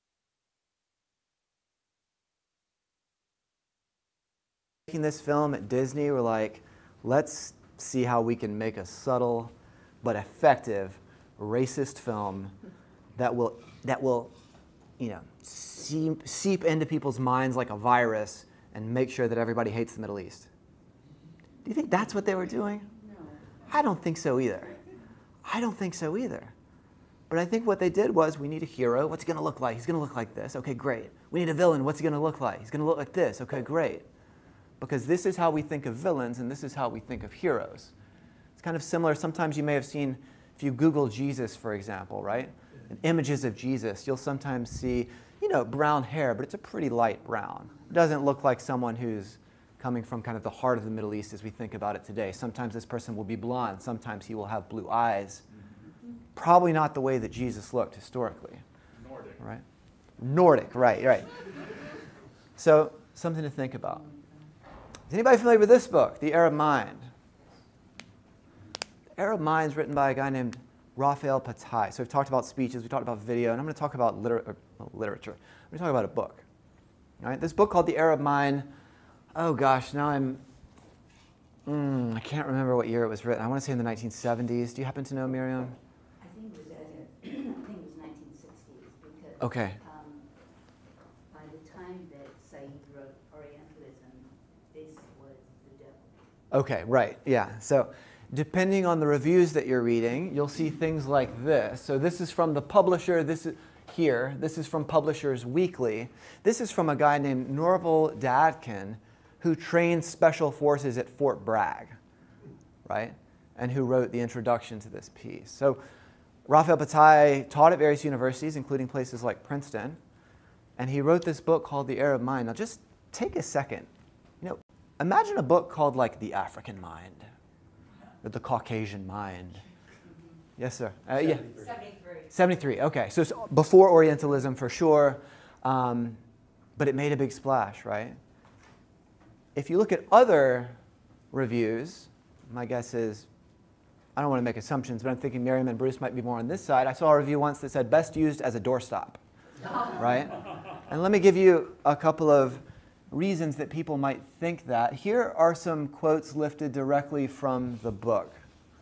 Making this film at Disney, we're like, let's see how we can make a subtle but effective racist film that will, that will you know, seep, seep into people's minds like a virus and make sure that everybody hates the Middle East. Do you think that's what they were doing? No. I don't think so either. I don't think so either. But I think what they did was, we need a hero. What's he going to look like? He's going to look like this. Okay, great. We need a villain. What's he going to look like? He's going to look like this. Okay, great. Because this is how we think of villains, and this is how we think of heroes. It's kind of similar. Sometimes you may have seen, if you Google Jesus, for example, right? And images of Jesus, you'll sometimes see, you know, brown hair, but it's a pretty light brown. It doesn't look like someone who's coming from kind of the heart of the Middle East as we think about it today. Sometimes this person will be blonde. Sometimes he will have blue eyes. Probably not the way that Jesus looked historically. Nordic. Right? Nordic, right, right. So something to think about. Is anybody familiar with this book, The Arab Mind? The Arab Mind is written by a guy named Raphael Patai. So we've talked about speeches, we've talked about video, and I'm going to talk about liter or, well, literature. I'm going to talk about a book. All right? This book called The Arab Mind. Oh gosh, now I'm, mm, I can't remember what year it was written. I want to say in the nineteen seventies. Do you happen to know, Miriam? I think it was, uh, I think it was nineteen sixties because Okay. um, by the time that Said wrote Orientalism, this was the devil. Okay, right, yeah. So depending on the reviews that you're reading, you'll see things like this. So this is from the publisher. This is here. This is from Publishers Weekly. This is from a guy named Norval Dadkin, who trained special forces at Fort Bragg, right? And who wrote the introduction to this piece. So Raphael Patai taught at various universities, including places like Princeton, and he wrote this book called The Arab Mind. Now just take a second. You know, imagine a book called like The African Mind, or The Caucasian Mind. Yes, sir. Uh, yeah. seventy-three. seventy-three, okay. So it's before Orientalism for sure, um, but it made a big splash, right? If you look at other reviews, my guess is, I don't want to make assumptions, but I'm thinking Miriam and Bruce might be more on this side. I saw a review once that said, best used as a doorstop, right? And let me give you a couple of reasons that people might think that. Here are some quotes lifted directly from the book.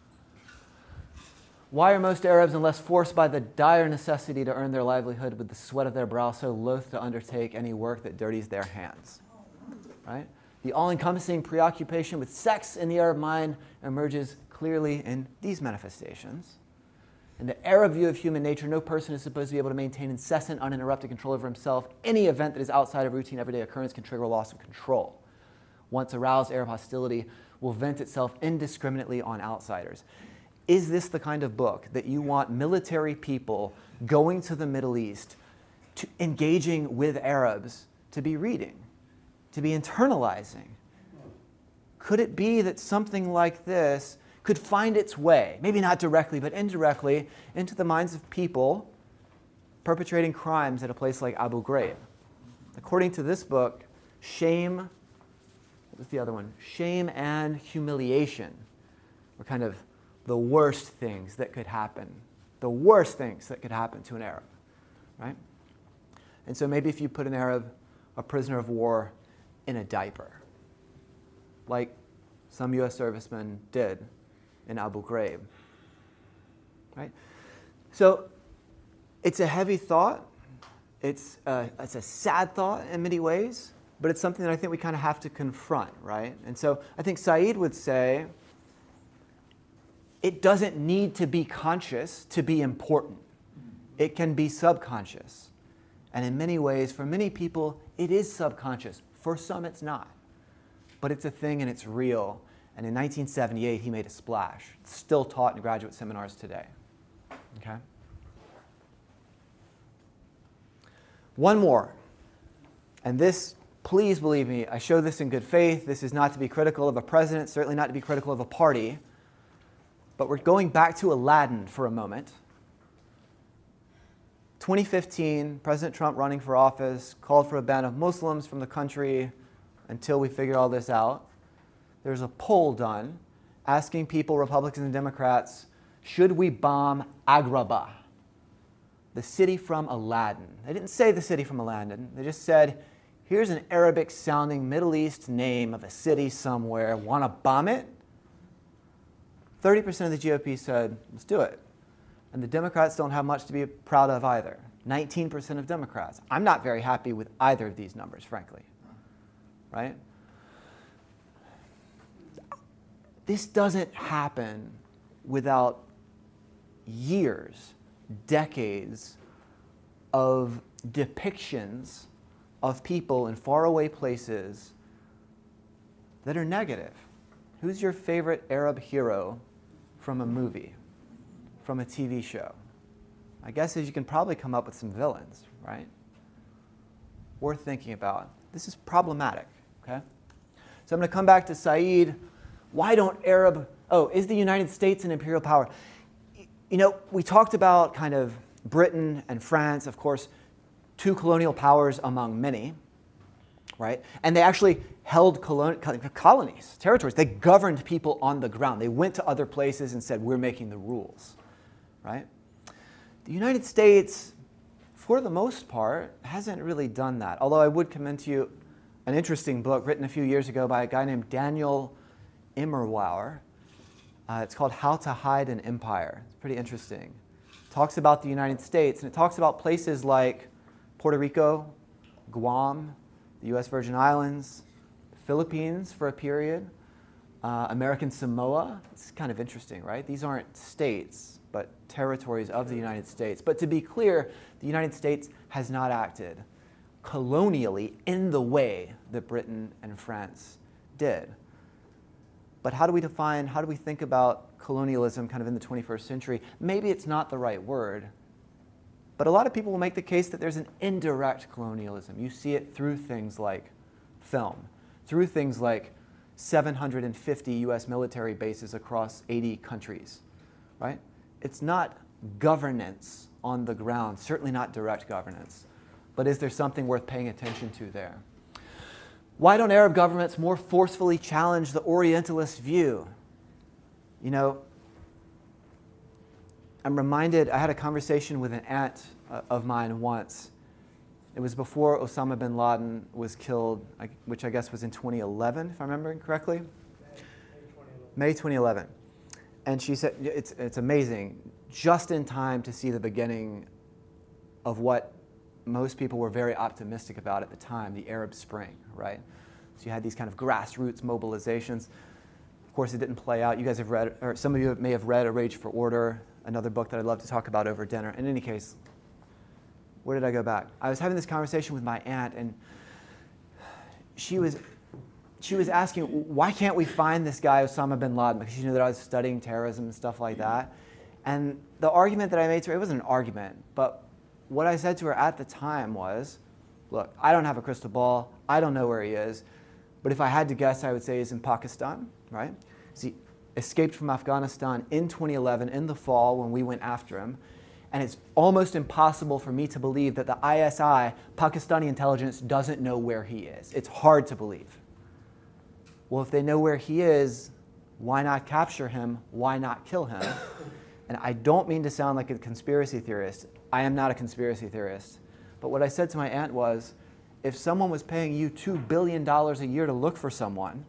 Why are most Arabs, unless forced by the dire necessity to earn their livelihood with the sweat of their brow, so loath to undertake any work that dirties their hands? Right? The all-encompassing preoccupation with sex in the Arab mind emerges clearly in these manifestations. In the Arab view of human nature, no person is supposed to be able to maintain incessant, uninterrupted control over himself. Any event that is outside of routine everyday occurrence can trigger a loss of control. Once aroused, Arab hostility will vent itself indiscriminately on outsiders. Is this the kind of book that you want military people going to the Middle East, to engaging with Arabs, to be reading, to be internalizing? Could it be that something like this could find its way, maybe not directly, but indirectly, into the minds of people perpetrating crimes at a place like Abu Ghraib. According to this book, shame, what was the other one? Shame and humiliation were kind of the worst things that could happen, the worst things that could happen to an Arab, right? And so maybe if you put an Arab, a prisoner of war, in a diaper, like some U S servicemen did in Abu Ghraib, right? So it's a heavy thought. It's a, it's a sad thought in many ways, but it's something that I think we kind of have to confront, right? And so I think Said would say it doesn't need to be conscious to be important. It can be subconscious. And in many ways, for many people, it is subconscious. For some, it's not. But it's a thing and it's real. And in nineteen seventy-eight, he made a splash. It's still taught in graduate seminars today. Okay? One more. And this, please believe me, I show this in good faith. This is not to be critical of a president, certainly not to be critical of a party. But we're going back to Aladdin for a moment. twenty fifteen, President Trump running for office called for a ban of Muslims from the country until we figure all this out. There's a poll done asking people, Republicans and Democrats, should we bomb Agrabah, the city from Aladdin? They didn't say the city from Aladdin. They just said, here's an Arabic-sounding Middle East name of a city somewhere. Want to bomb it? thirty percent of the G O P said, let's do it. And the Democrats don't have much to be proud of either. nineteen percent of Democrats. I'm not very happy with either of these numbers, frankly. Right? This doesn't happen without years, decades of depictions of people in faraway places that are negative. Who's your favorite Arab hero from a movie, from a T V show? My guess is you can probably come up with some villains, right? Worth thinking about. This is problematic, okay? So I'm going to come back to Said. Why don't Arab, oh, is the United States an imperial power? You know, we talked about kind of Britain and France, of course, two colonial powers among many, right? And they actually held colon colonies, territories. They governed people on the ground. They went to other places and said, we're making the rules, right? The United States, for the most part, hasn't really done that. Although I would commend to you an interesting book written a few years ago by a guy named Daniel Immerwauer. Uh, it's called How to Hide an Empire. It's pretty interesting. It talks about the United States, and it talks about places like Puerto Rico, Guam, the U S Virgin Islands, Philippines for a period, uh, American Samoa. It's kind of interesting, right? These aren't states, but territories of the United States. But to be clear, the United States has not acted colonially in the way that Britain and France did. But how do we define, how do we think about colonialism kind of in the twenty-first century? Maybe it's not the right word, but a lot of people will make the case that there's an indirect colonialism. You see it through things like film, through things like seven hundred fifty U S military bases across eighty countries, right? It's not governance on the ground, certainly not direct governance. But is there something worth paying attention to there? Why don't Arab governments more forcefully challenge the Orientalist view? You know, I'm reminded, I had a conversation with an aunt uh, of mine once. It was before Osama bin Laden was killed, which I guess was in twenty eleven, if I'm remembering correctly. May twenty eleven. And she said, it's, it's amazing, just in time to see the beginning of what most people were very optimistic about at the time, the Arab Spring, right? So you had these kind of grassroots mobilizations. Of course, it didn't play out. You guys have read, or some of you may have read A Rage for Order, another book that I'd love to talk about over dinner. In any case, where did I go back? I was having this conversation with my aunt, and she was, she was asking, why can't we find this guy Osama bin Laden? Because she knew that I was studying terrorism and stuff like that. And the argument that I made to her, it wasn't an argument, but what I said to her at the time was, look, I don't have a crystal ball. I don't know where he is. But if I had to guess, I would say he's in Pakistan, right? See, escaped from Afghanistan in twenty eleven, in the fall, when we went after him. And it's almost impossible for me to believe that the I S I, Pakistani intelligence, doesn't know where he is. It's hard to believe. Well, if they know where he is, why not capture him? Why not kill him? And I don't mean to sound like a conspiracy theorist. I am not a conspiracy theorist. But what I said to my aunt was, if someone was paying you two billion dollars a year to look for someone,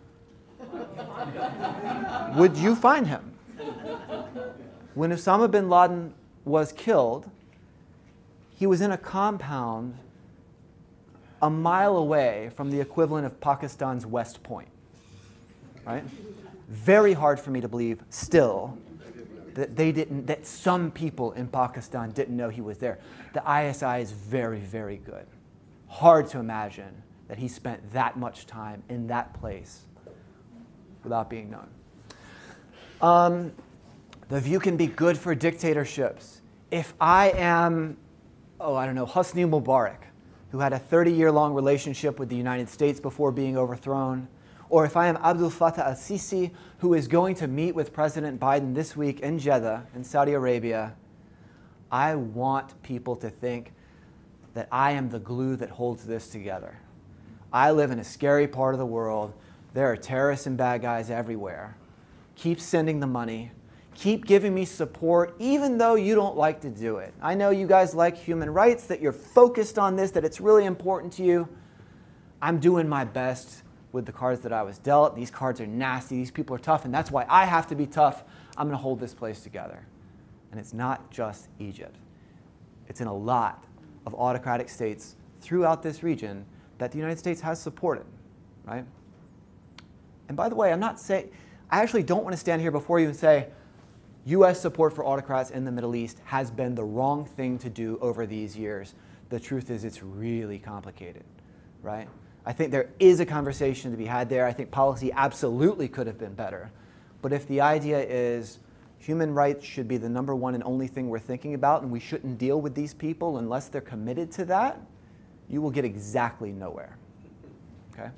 would you find him? When Osama bin Laden was killed, he was in a compound a mile away from the equivalent of Pakistan's West Point. Right? Very hard for me to believe still that they didn't, that some people in Pakistan didn't know he was there. The I S I is very, very good. Hard to imagine that he spent that much time in that place without being known. Um, the view can be good for dictatorships. If I am, oh, I don't know, Hosni Mubarak, who had a thirty-year-long relationship with the United States before being overthrown, or if I am Abdel Fattah al-Sisi, who is going to meet with President Biden this week in Jeddah, in Saudi Arabia, I want people to think that I am the glue that holds this together. I live in a scary part of the world. There are terrorists and bad guys everywhere. Keep sending the money. Keep giving me support, even though you don't like to do it. I know you guys like human rights, that you're focused on this, that it's really important to you. I'm doing my best with the cards that I was dealt. These cards are nasty. These people are tough, and that's why I have to be tough. I'm going to hold this place together. And it's not just Egypt. It's in a lot of autocratic states throughout this region that the United States has supported, right? And by the way, I'm not saying, I actually don't want to stand here before you and say, U S support for autocrats in the Middle East has been the wrong thing to do over these years. The truth is it's really complicated, right? I think there is a conversation to be had there. I think policy absolutely could have been better. But if the idea is human rights should be the number one and only thing we're thinking about, and we shouldn't deal with these people unless they're committed to that, you will get exactly nowhere, okay?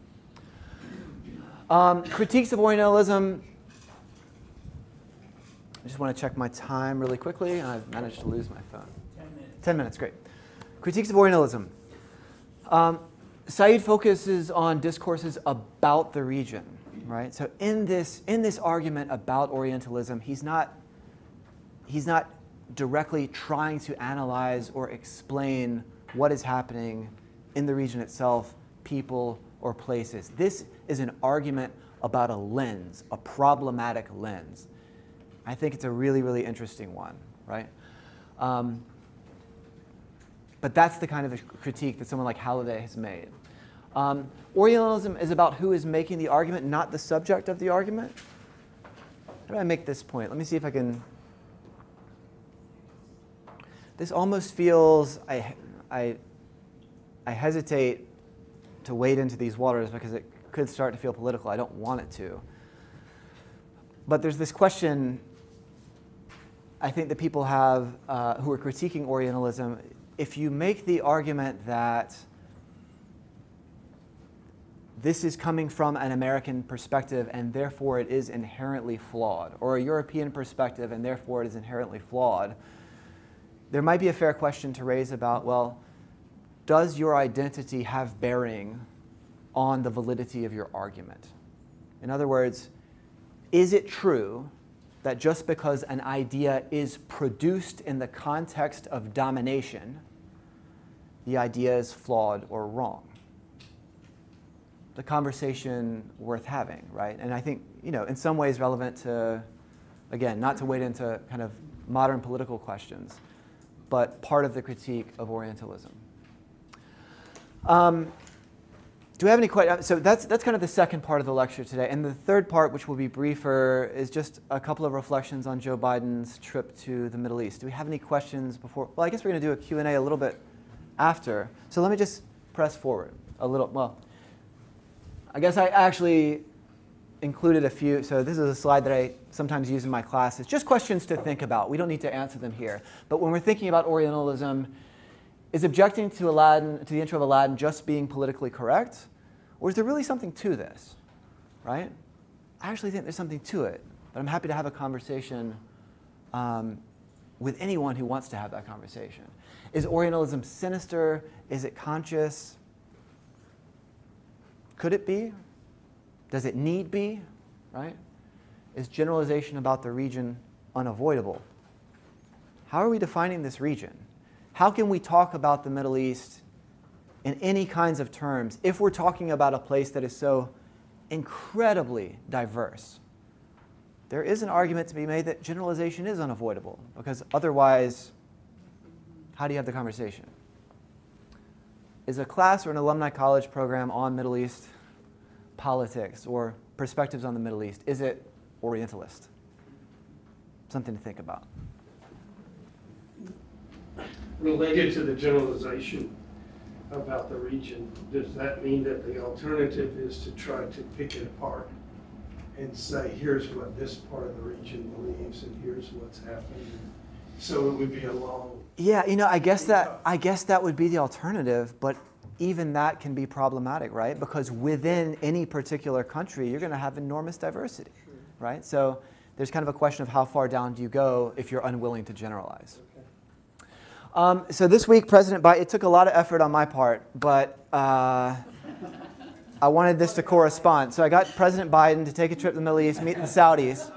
Um, critiques of Orientalism. I just want to check my time really quickly, and I've managed to lose my phone. Ten minutes. Ten minutes, great. Critiques of Orientalism. Um, Said focuses on discourses about the region, right? So in this, in this argument about Orientalism, he's not, he's not directly trying to analyze or explain what is happening in the region itself, people, or places. This is an argument about a lens, a problematic lens. I think it's a really, really interesting one, right? Um, but that's the kind of critique that someone like Halliday has made. Um, Orientalism is about who is making the argument, not the subject of the argument. How do I make this point? Let me see if I can. This almost feels, I, I, I hesitate to wade into these waters because it could start to feel political. I don't want it to. But there's this question I think that people have uh, who are critiquing Orientalism. If you make the argument that this is coming from an American perspective and therefore it is inherently flawed, or a European perspective and therefore it is inherently flawed, there might be a fair question to raise about, well, does your identity have bearing on the validity of your argument? In other words, is it true that just because an idea is produced in the context of domination, the idea is flawed or wrong? The conversation worth having, right? And I think, you know, in some ways relevant to, again, not to wade into kind of modern political questions, but part of the critique of Orientalism. Um, do we have any questions? So that's, that's kind of the second part of the lecture today. And the third part, which will be briefer, is just a couple of reflections on Joe Biden's trip to the Middle East. Do we have any questions before? Well, I guess we're going to do a Q and A a little bit after. So let me just press forward a little. Well, I guess I actually included a few. So this is a slide that I sometimes use in my classes. Just questions to think about. We don't need to answer them here. But when we're thinking about Orientalism, is objecting to Aladdin, to the intro of Aladdin, just being politically correct? Or is there really something to this, right? I actually think there's something to it. But I'm happy to have a conversation um, with anyone who wants to have that conversation. Is Orientalism sinister? Is it conscious? Could it be? Does it need be? Right? Is generalization about the region unavoidable? How are we defining this region? How can we talk about the Middle East in any kinds of terms if we're talking about a place that is so incredibly diverse? There is an argument to be made that generalization is unavoidable, because otherwise, how do you have the conversation? Is a class or an alumni college program on Middle East politics or perspectives on the Middle East, is it Orientalist? Something to think about. Related to the generalization about the region, does that mean that the alternative is to try to pick it apart and say, here's what this part of the region believes and here's what's happening? So it would be a long... Yeah, you know, I guess that I guess that would be the alternative, but even that can be problematic, right? Because within any particular country, you're going to have enormous diversity, right? So there's kind of a question of how far down do you go if you're unwilling to generalize. Um, so this week, President Biden, it took a lot of effort on my part, but uh, I wanted this to correspond. So I got President Biden to take a trip to the Middle East, meet the Saudis.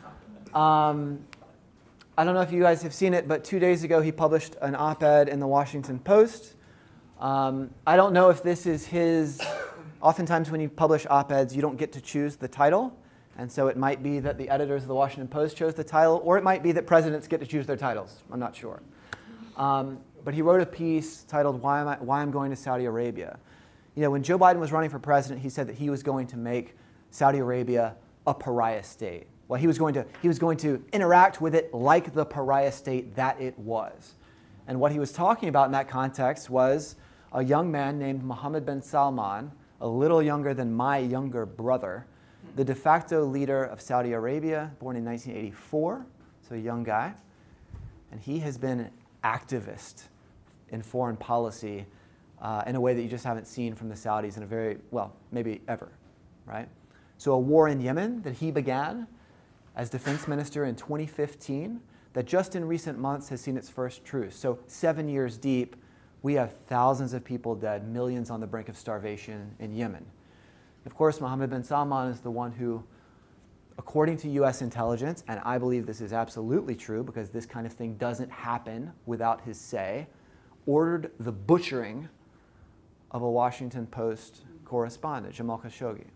Um, I don't know if you guys have seen it, but two days ago he published an op-ed in the Washington Post. Um, I don't know if this is his, oftentimes when you publish op-eds, you don't get to choose the title. And so it might be that the editors of the Washington Post chose the title, or it might be that presidents get to choose their titles. I'm not sure. Um, but he wrote a piece titled Why, Am I, Why I'm Going to Saudi Arabia. You know, when Joe Biden was running for president, he said that he was going to make Saudi Arabia a pariah state. Well, he was going to, he was going to interact with it like the pariah state that it was. And what he was talking about in that context was a young man named Mohammed bin Salman, a little younger than my younger brother, the de facto leader of Saudi Arabia, born in nineteen eighty-four, so a young guy. And he has been an activist in foreign policy uh, in a way that you just haven't seen from the Saudis in a very, well, maybe ever, right? So a war in Yemen that he began as defense minister in twenty fifteen, that just in recent months has seen its first truce. So seven years deep, we have thousands of people dead, millions on the brink of starvation in Yemen. Of course, Mohammed bin Salman is the one who, according to U S intelligence, and I believe this is absolutely true because this kind of thing doesn't happen without his say, ordered the butchering of a Washington Post correspondent, Jamal Khashoggi,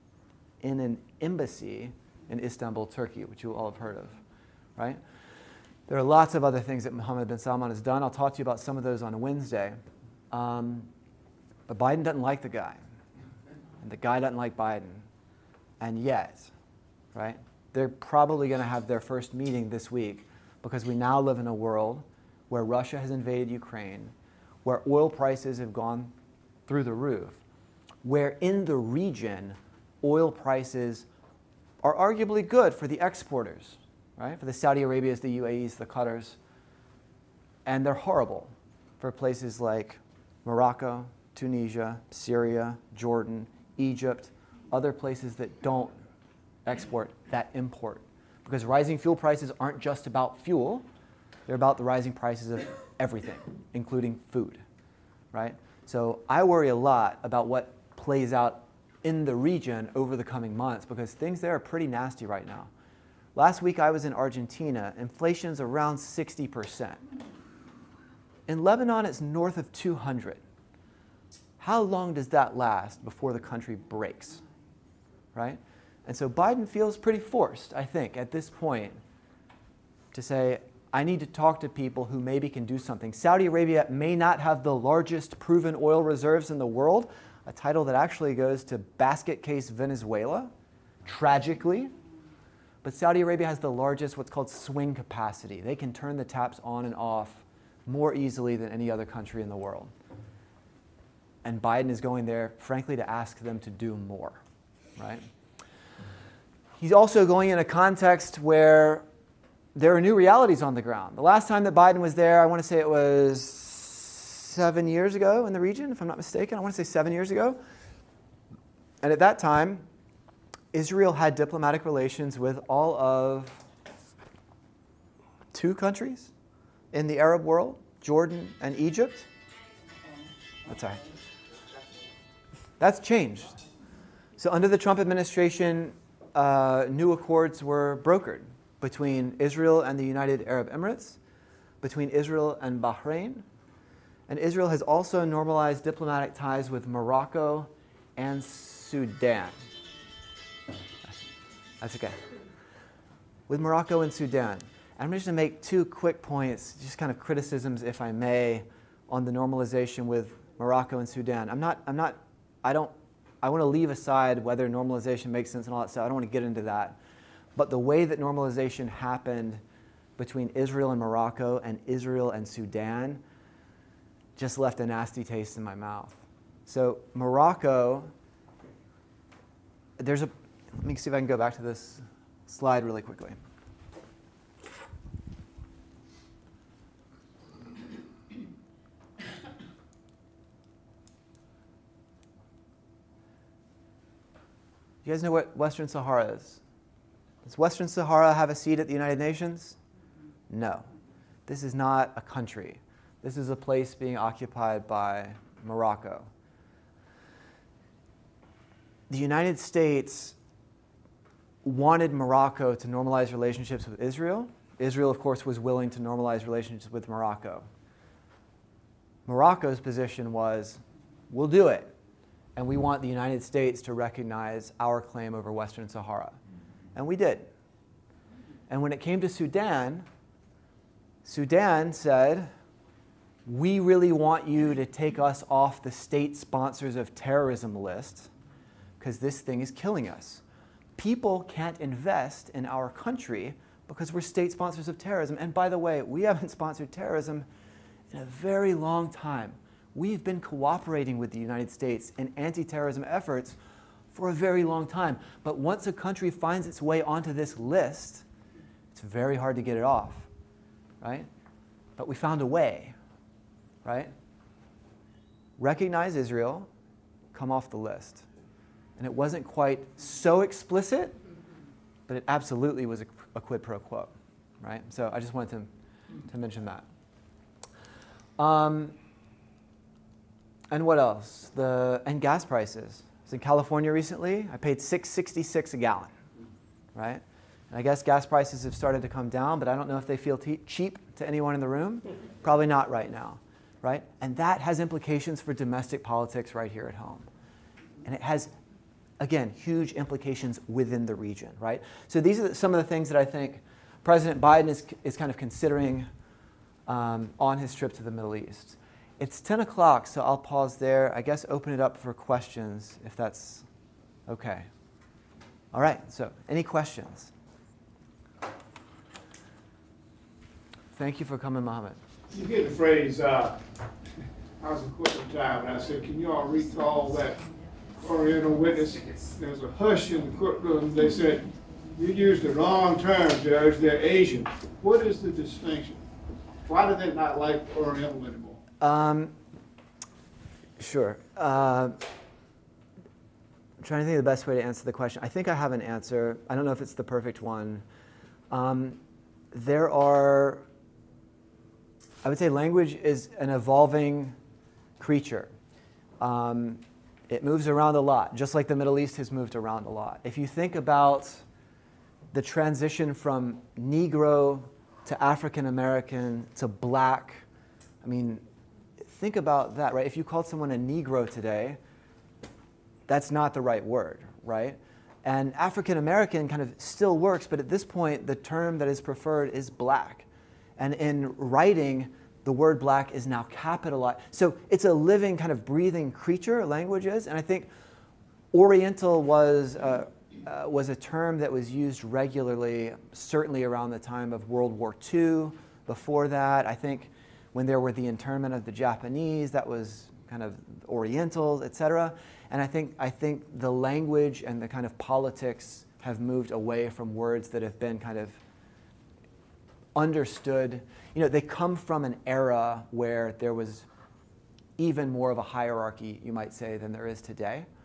in an embassy in Istanbul, Turkey, which you all have heard of, right? There are lots of other things that Mohammed bin Salman has done. I'll talk to you about some of those on Wednesday. Um, but Biden doesn't like the guy. And the guy doesn't like Biden. And yet, right, they're probably going to have their first meeting this week because we now live in a world where Russia has invaded Ukraine, where oil prices have gone through the roof, where in the region, oil prices are arguably good for the exporters, right? For the Saudi Arabias, the U A Es, the Qatars. And they're horrible for places like Morocco, Tunisia, Syria, Jordan, Egypt, other places that don't export, that import. Because rising fuel prices aren't just about fuel, they're about the rising prices of everything, including food, right? So I worry a lot about what plays out in the region over the coming months because things there are pretty nasty right now. Last week I was in Argentina. Inflation's around sixty percent. In Lebanon, it's north of two hundred. How long does that last before the country breaks, right? And so Biden feels pretty forced, I think, at this point to say, I need to talk to people who maybe can do something. Saudi Arabia may not have the largest proven oil reserves in the world, a title that actually goes to basket case Venezuela, tragically. But Saudi Arabia has the largest what's called swing capacity. They can turn the taps on and off more easily than any other country in the world. And Biden is going there, frankly, to ask them to do more, right? He's also going in a context where there are new realities on the ground. The last time that Biden was there, I want to say it was seven years ago in the region, if I'm not mistaken. I want to say seven years ago. And at that time, Israel had diplomatic relations with all of two countries in the Arab world, Jordan and Egypt. That's all right. That's changed. So under the Trump administration, uh, new accords were brokered between Israel and the United Arab Emirates, between Israel and Bahrain. And Israel has also normalized diplomatic ties with Morocco and Sudan. That's okay. With Morocco and Sudan. I'm just going to make two quick points, just kind of criticisms, if I may, on the normalization with Morocco and Sudan. I'm not, I'm not, I don't, I want to leave aside whether normalization makes sense and all that stuff. I don't want to get into that. But the way that normalization happened between Israel and Morocco and Israel and Sudan just left a nasty taste in my mouth. So Morocco, there's a, let me see if I can go back to this slide really quickly. You guys know what Western Sahara is? Does Western Sahara have a seat at the United Nations? No. This is not a country. This is a place being occupied by Morocco. The United States wanted Morocco to normalize relationships with Israel. Israel, of course, was willing to normalize relationships with Morocco. Morocco's position was, we'll do it, and we want the United States to recognize our claim over Western Sahara. And we did. And when it came to Sudan, Sudan said, we really want you to take us off the state sponsors of terrorism list because this thing is killing us. People can't invest in our country because we're state sponsors of terrorism. And by the way, we haven't sponsored terrorism in a very long time. We've been cooperating with the United States in anti-terrorism efforts for a very long time. But once a country finds its way onto this list, it's very hard to get it off, right? But we found a way, right? Recognize Israel, come off the list. And it wasn't quite so explicit, but it absolutely was a, a quid pro quo, right? So I just wanted to, to mention that. Um, and what else? The, and gas prices. I was in California recently. I paid six sixty-six a gallon, right? And I guess gas prices have started to come down, but I don't know if they feel cheap to anyone in the room. Probably not right now, right? And that has implications for domestic politics right here at home. And it has, again, huge implications within the region, right? So these are some of the things that I think President Biden is, is kind of considering um, on his trip to the Middle East. It's ten o'clock, so I'll pause there. I guess open it up for questions, if that's okay. All right, so any questions? Thank you for coming, Mohammed. You get the phrase, uh, I was in court at the time, and I said, can you all recall that Oriental witness? There was a hush in the courtroom. They said, you used the wrong term, Judge, they're Asian. What is the distinction? Why do they not like Oriental anymore? Um, sure. Uh, I'm trying to think of the best way to answer the question. I think I have an answer. I don't know if it's the perfect one. Um, there are, I would say language is an evolving creature. Um, it moves around a lot, just like the Middle East has moved around a lot. If you think about the transition from Negro to African American to black, I mean, think about that, right? If you called someone a Negro today, that's not the right word, right? And African American kind of still works, but at this point, the term that is preferred is black. And in writing, the word black is now capitalized. So it's a living, kind of breathing creature, language is. And I think Oriental was, uh, uh, was a term that was used regularly, certainly around the time of World War Two. Before that, I think when there were the internment of the Japanese, that was kind of Oriental, et cetera. And I think, I think the language and the kind of politics have moved away from words that have been kind of understood. You know, they come from an era where there was even more of a hierarchy, you might say, than there is today.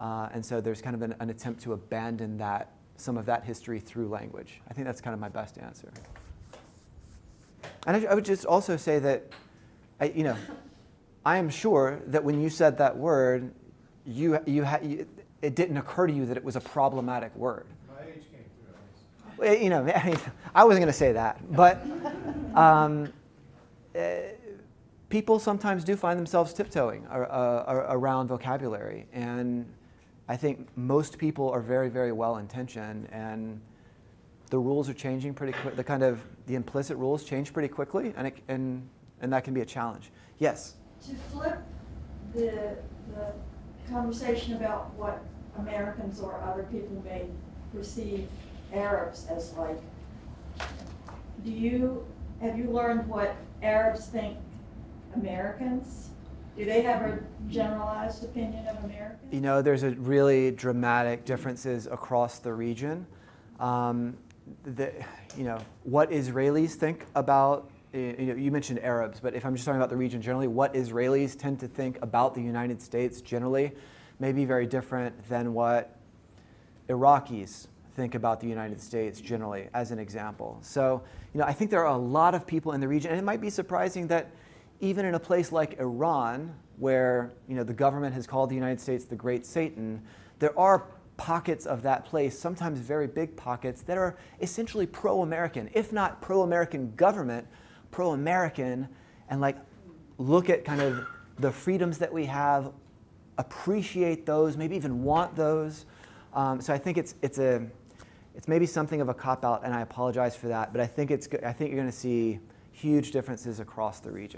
Uh, and so there's kind of an, an attempt to abandon that, some of that history through language. I think that's kind of my best answer. And I, I would just also say that, I, you know, I am sure that when you said that word, you, you, ha you it didn't occur to you that it was a problematic word. My age came through, at least. You know, I mean, I wasn't going to say that, but um, uh, people sometimes do find themselves tiptoeing uh, uh, around vocabulary, and I think most people are very, very well intentioned, and the rules are changing pretty quick. The kind of the implicit rules change pretty quickly, and it, and and that can be a challenge. Yes. To flip the the conversation about what Americans or other people may perceive Arabs as like, do you have you learned what Arabs think Americans? Do they have a generalized opinion of Americans? You know, there's a really dramatic differences across the region. Um, the, you know, what Israelis think about, you know, you mentioned Arabs, but if I'm just talking about the region generally, what Israelis tend to think about the United States generally may be very different than what Iraqis think about the United States generally, as an example. So, you know, I think there are a lot of people in the region, and it might be surprising that even in a place like Iran, where, you know, the government has called the United States the Great Satan, there are pockets of that place, sometimes very big pockets, that are essentially pro-American, if not pro-American government, pro-American, and like look at kind of the freedoms that we have, appreciate those, maybe even want those. Um, so I think it's it's a it's maybe something of a cop-out, and I apologize for that, but I think it's I think you're going to see huge differences across the region.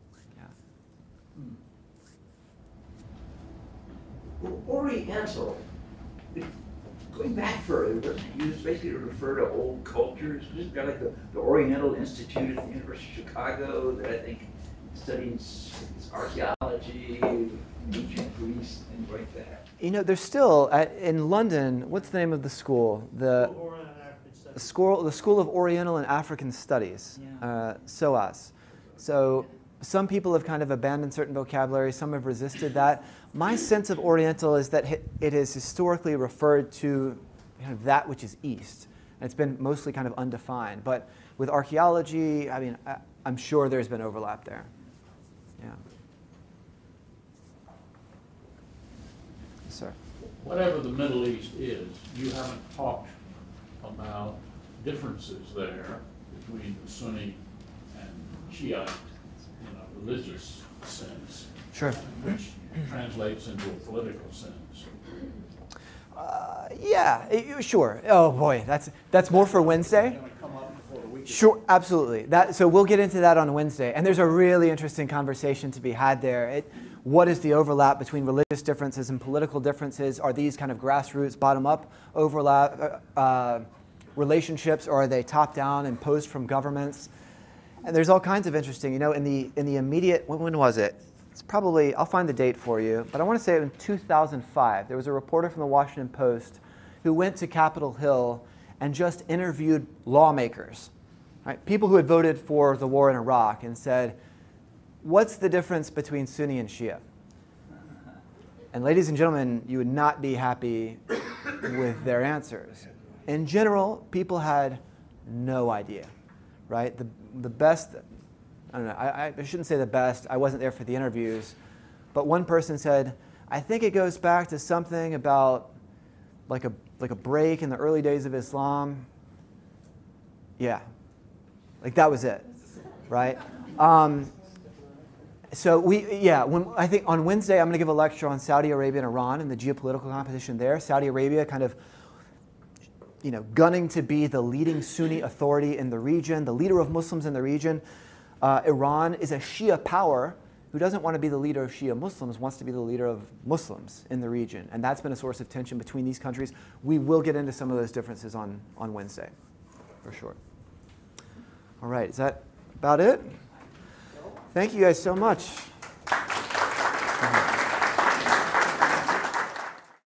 Well, Oriental, going back further, wasn't it used basically to refer to old cultures? Just got like the, the Oriental Institute at the University of Chicago that I think studies archaeology, ancient Greece, things like that. You know, there's still, at, in London, what's the name of the school? The, the, school, the School of Oriental and African Studies, yeah. uh, S O A S. So some people have kind of abandoned certain vocabulary, some have resisted that. My sense of Oriental is that it is historically referred to kind of that which is East. And it's been mostly kind of undefined. But with archaeology, I mean, I, I'm sure there's been overlap there. Yeah. Yes, sir. Whatever the Middle East is, you haven't talked about differences there between the Sunni and Shiite in a religious sense. Sure. Which translates into a political sense. Uh, yeah, sure. Oh boy, that's that's more for Wednesday. Sure, absolutely. That, so we'll get into that on Wednesday. And there's a really interesting conversation to be had there. It, what is the overlap between religious differences and political differences? Are these kind of grassroots, bottom-up overlap uh, uh, relationships, or are they top-down imposed from governments? And there's all kinds of interesting, you know, in the, in the immediate, when, when was it? It's probably, I'll find the date for you, but I want to say in two thousand five, there was a reporter from the Washington Post who went to Capitol Hill and just interviewed lawmakers. Right? People who had voted for the war in Iraq, and said, what's the difference between Sunni and Shia? And ladies and gentlemen, you would not be happy with their answers. In general, people had no idea, right? The, the best, I don't know, I, I shouldn't say the best, I wasn't there for the interviews, but one person said, I think it goes back to something about like a, like a break in the early days of Islam. Yeah. Like that was it, right? Um, so we, yeah, when, I think on Wednesday I'm going to give a lecture on Saudi Arabia and Iran and the geopolitical competition there. Saudi Arabia kind of, you know, gunning to be the leading Sunni authority in the region, the leader of Muslims in the region. Uh, Iran is a Shia power who doesn't want to be the leader of Shia Muslims, wants to be the leader of Muslims in the region. And that's been a source of tension between these countries. We will get into some of those differences on, on Wednesday, for sure. All right, is that about it? Thank you guys so much.